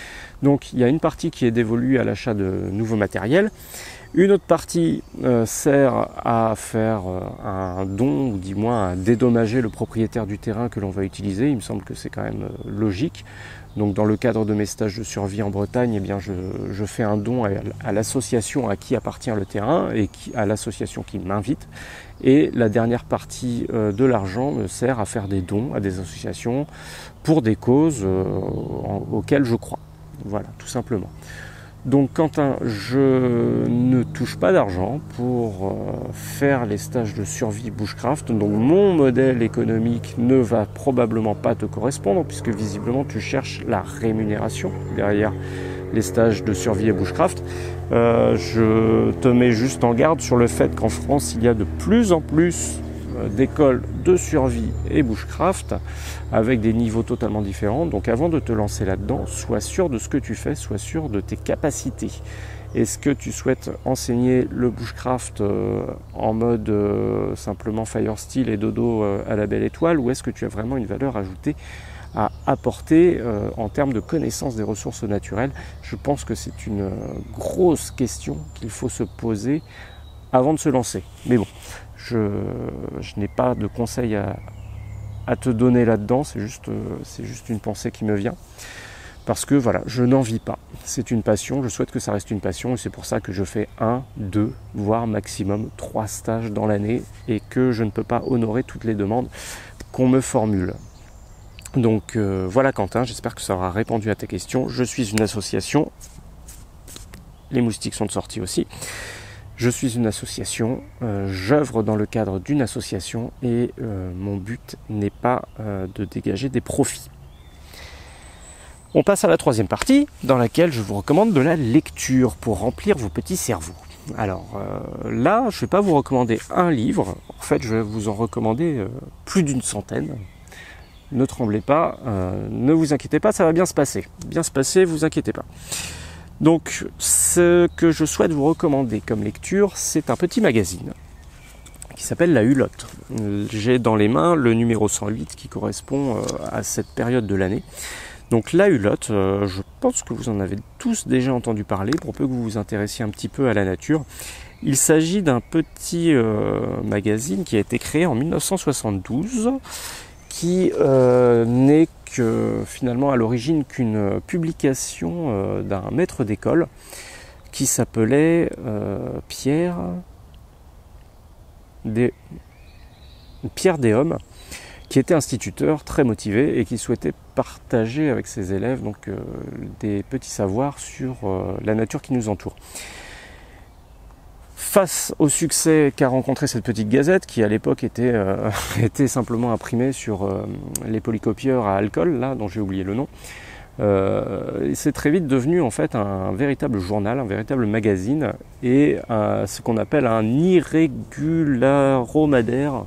Donc il y a une partie qui est dévolue à l'achat de nouveaux matériels. Une autre partie sert à faire un don, ou du moins à dédommager le propriétaire du terrain que l'on va utiliser. Il me semble que c'est quand même logique. Donc dans le cadre de mes stages de survie en Bretagne, eh bien je fais un don à l'association à qui appartient le terrain et à l'association qui m'invite. Et la dernière partie de l'argent me sert à faire des dons à des associations pour des causes auxquelles je crois. Voilà, tout simplement. Donc Quentin, je ne touche pas d'argent pour faire les stages de survie bushcraft, donc mon modèle économique ne va probablement pas te correspondre puisque visiblement tu cherches la rémunération derrière les stages de survie et bushcraft. Je te mets juste en garde sur le fait qu'en France il y a de plus en plus d'écoles de survie et bushcraft avec des niveaux totalement différents. Donc avant de te lancer là-dedans, sois sûr de ce que tu fais, sois sûr de tes capacités. Est-ce que tu souhaites enseigner le bushcraft en mode simplement fire steel et dodo à la belle étoile, ou est-ce que tu as vraiment une valeur ajoutée à apporter en termes de connaissance des ressources naturelles? Je pense que c'est une grosse question qu'il faut se poser avant de se lancer. Mais bon, je n'ai pas de conseils à te donner là-dedans, c'est juste une pensée qui me vient. Parce que voilà, je n'en vis pas. C'est une passion, je souhaite que ça reste une passion et c'est pour ça que je fais 1, 2, voire maximum 3 stages dans l'année et que je ne peux pas honorer toutes les demandes qu'on me formule. Donc voilà Quentin, j'espère que ça aura répondu à tes questions. Je suis une association, les moustiques sont sortis aussi. Je suis une association, j'œuvre dans le cadre d'une association et mon but n'est pas de dégager des profits. On passe à la troisième partie dans laquelle je vous recommande de la lecture pour remplir vos petits cerveaux. Alors là, je ne vais pas vous recommander un livre, en fait je vais vous en recommander plus d'une centaine. Ne tremblez pas, ne vous inquiétez pas, ça va bien se passer. Bien se passer, vous inquiétez pas. Donc, ce que je souhaite vous recommander comme lecture, c'est un petit magazine qui s'appelle La Hulotte. J'ai dans les mains le numéro 108 qui correspond à cette période de l'année. Donc La Hulotte, je pense que vous en avez tous déjà entendu parler, pour peu que vous vous intéressiez un petit peu à la nature. Il s'agit d'un petit magazine qui a été créé en 1972, qui n'est finalement à l'origine qu'une publication d'un maître d'école qui s'appelait Pierre Déhomme, qui était instituteur très motivé et qui souhaitait partager avec ses élèves donc, des petits savoirs sur la nature qui nous entoure. Face au succès qu'a rencontré cette petite gazette, qui à l'époque était simplement imprimée sur les polycopieurs à alcool, là, dont j'ai oublié le nom, c'est très vite devenu en fait un véritable journal, un véritable magazine, et ce qu'on appelle un irrégulomadaire,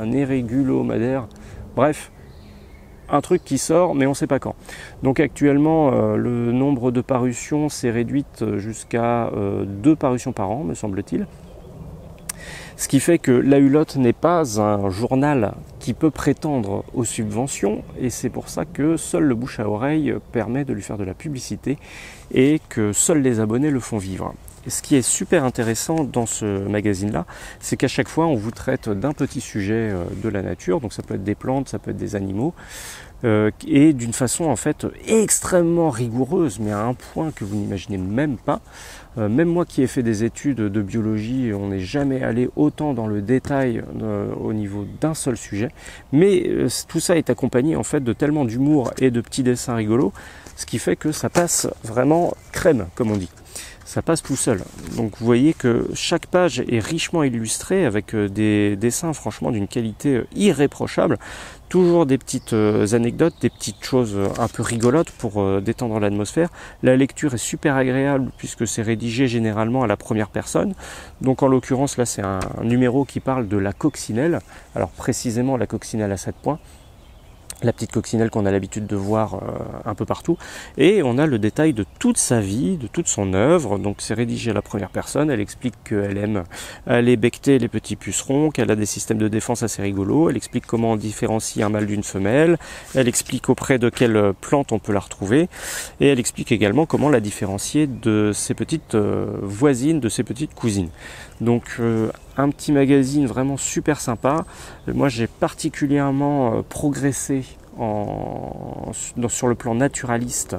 bref, un truc qui sort, mais on ne sait pas quand. Donc actuellement, le nombre de parutions s'est réduit jusqu'à 2 parutions par an, me semble-t-il. Ce qui fait que La Hulotte n'est pas un journal qui peut prétendre aux subventions, et c'est pour ça que seul le bouche à oreille permet de lui faire de la publicité, et que seuls les abonnés le font vivre. Et ce qui est super intéressant dans ce magazine-là, c'est qu'à chaque fois, on vous traite d'un petit sujet de la nature, donc ça peut être des plantes, ça peut être des animaux, et d'une façon en fait extrêmement rigoureuse, mais à un point que vous n'imaginez même pas. Même moi qui ai fait des études de biologie, on n'est jamais allé autant dans le détail au niveau d'un seul sujet, mais tout ça est accompagné en fait de tellement d'humour et de petits dessins rigolos, ce qui fait que ça passe vraiment crème, comme on dit. Ça passe tout seul. Donc vous voyez que chaque page est richement illustrée avec des dessins franchement d'une qualité irréprochable. Toujours des petites anecdotes, des petites choses un peu rigolotes pour détendre l'atmosphère. La lecture est super agréable puisque c'est rédigé généralement à la première personne. Donc en l'occurrence là c'est un numéro qui parle de la coccinelle. Alors précisément la coccinelle à 7 points. la petite coccinelle qu'on a l'habitude de voir un peu partout, et on a le détail de toute sa vie, de toute son œuvre. Donc c'est rédigé à la première personne, elle explique qu'elle aime aller becqueter les petits pucerons, qu'elle a des systèmes de défense assez rigolos, elle explique comment on différencie un mâle d'une femelle, elle explique auprès de quelle plante on peut la retrouver, et elle explique également comment la différencier de ses petites voisines, de ses petites cousines. Donc un petit magazine vraiment super sympa. Moi j'ai particulièrement progressé sur le plan naturaliste,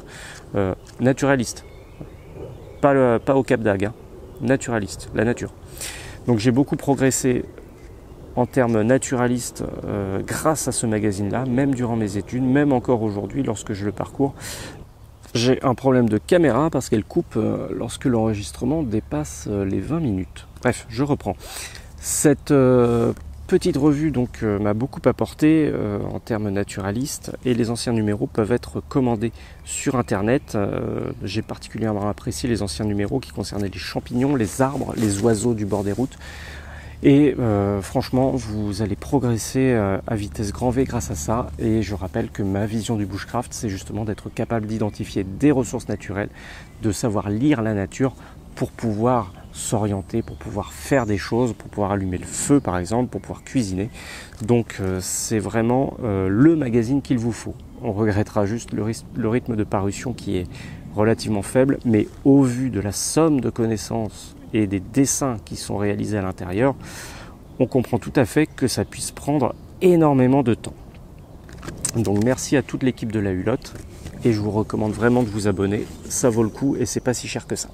pas au Cap d'Agde, naturaliste, la nature. Donc j'ai beaucoup progressé en termes naturalistes grâce à ce magazine-là, même durant mes études, même encore aujourd'hui lorsque je le parcours. J'ai un problème de caméra parce qu'elle coupe lorsque l'enregistrement dépasse les 20 minutes. Bref, je reprends. Cette petite revue donc m'a beaucoup apporté en termes naturalistes, et les anciens numéros peuvent être commandés sur internet. J'ai particulièrement apprécié les anciens numéros qui concernaient les champignons, les arbres, les oiseaux du bord des routes. Et franchement, vous allez progresser à vitesse grand V grâce à ça. Et je rappelle que ma vision du bushcraft, c'est justement d'être capable d'identifier des ressources naturelles, de savoir lire la nature pour pouvoir s'orienter, pour pouvoir faire des choses, pour pouvoir allumer le feu par exemple, pour pouvoir cuisiner. Donc c'est vraiment le magazine qu'il vous faut. On regrettera juste le rythme de parution qui est relativement faible, mais au vu de la somme de connaissances et des dessins qui sont réalisés à l'intérieur, on comprend tout à fait que ça puisse prendre énormément de temps. Donc merci à toute l'équipe de la Hulotte, et je vous recommande vraiment de vous abonner, ça vaut le coup et c'est pas si cher que ça.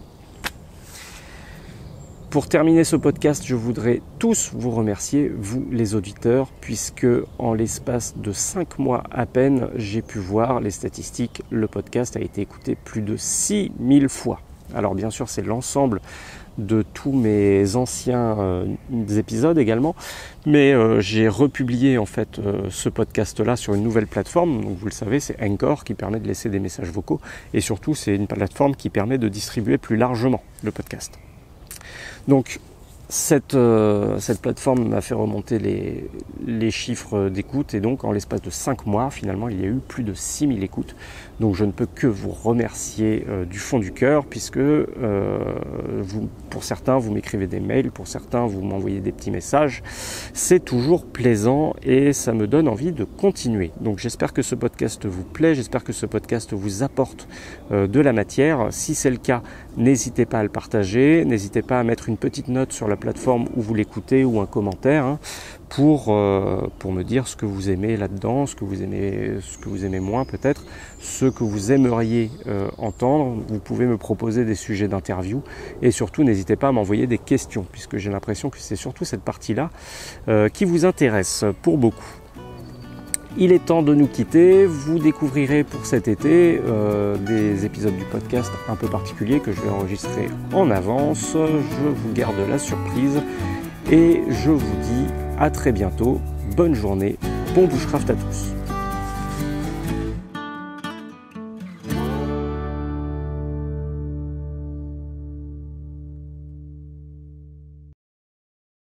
Pour terminer ce podcast, je voudrais tous vous remercier, vous les auditeurs, puisque en l'espace de 5 mois à peine, j'ai pu voir les statistiques, le podcast a été écouté plus de 6000 fois. Alors bien sûr, c'est l'ensemble de tous mes anciens épisodes également, mais j'ai republié en fait ce podcast-là sur une nouvelle plateforme. Donc vous le savez, c'est Anchor qui permet de laisser des messages vocaux, et surtout c'est une plateforme qui permet de distribuer plus largement le podcast. Donc cette plateforme m'a fait remonter les chiffres d'écoute, et donc en l'espace de 5 mois, finalement, il y a eu plus de 6000 écoutes. Donc je ne peux que vous remercier du fond du cœur, puisque pour certains, vous m'écrivez des mails, pour certains, vous m'envoyez des petits messages. C'est toujours plaisant et ça me donne envie de continuer. Donc j'espère que ce podcast vous plaît, j'espère que ce podcast vous apporte de la matière. Si c'est le cas, n'hésitez pas à le partager, n'hésitez pas à mettre une petite note sur la plateforme où vous l'écoutez, ou un commentaire, pour me dire ce que vous aimez là-dedans, ce que vous aimez moins peut-être, ce que vous aimeriez entendre. Vous pouvez me proposer des sujets d'interview, et surtout n'hésitez pas à m'envoyer des questions, puisque j'ai l'impression que c'est surtout cette partie-là qui vous intéresse pour beaucoup. Il est temps de nous quitter. Vous découvrirez pour cet été des épisodes du podcast un peu particuliers que je vais enregistrer en avance. Je vous garde la surprise et je vous dis à très bientôt. Bonne journée, bon bushcraft à tous.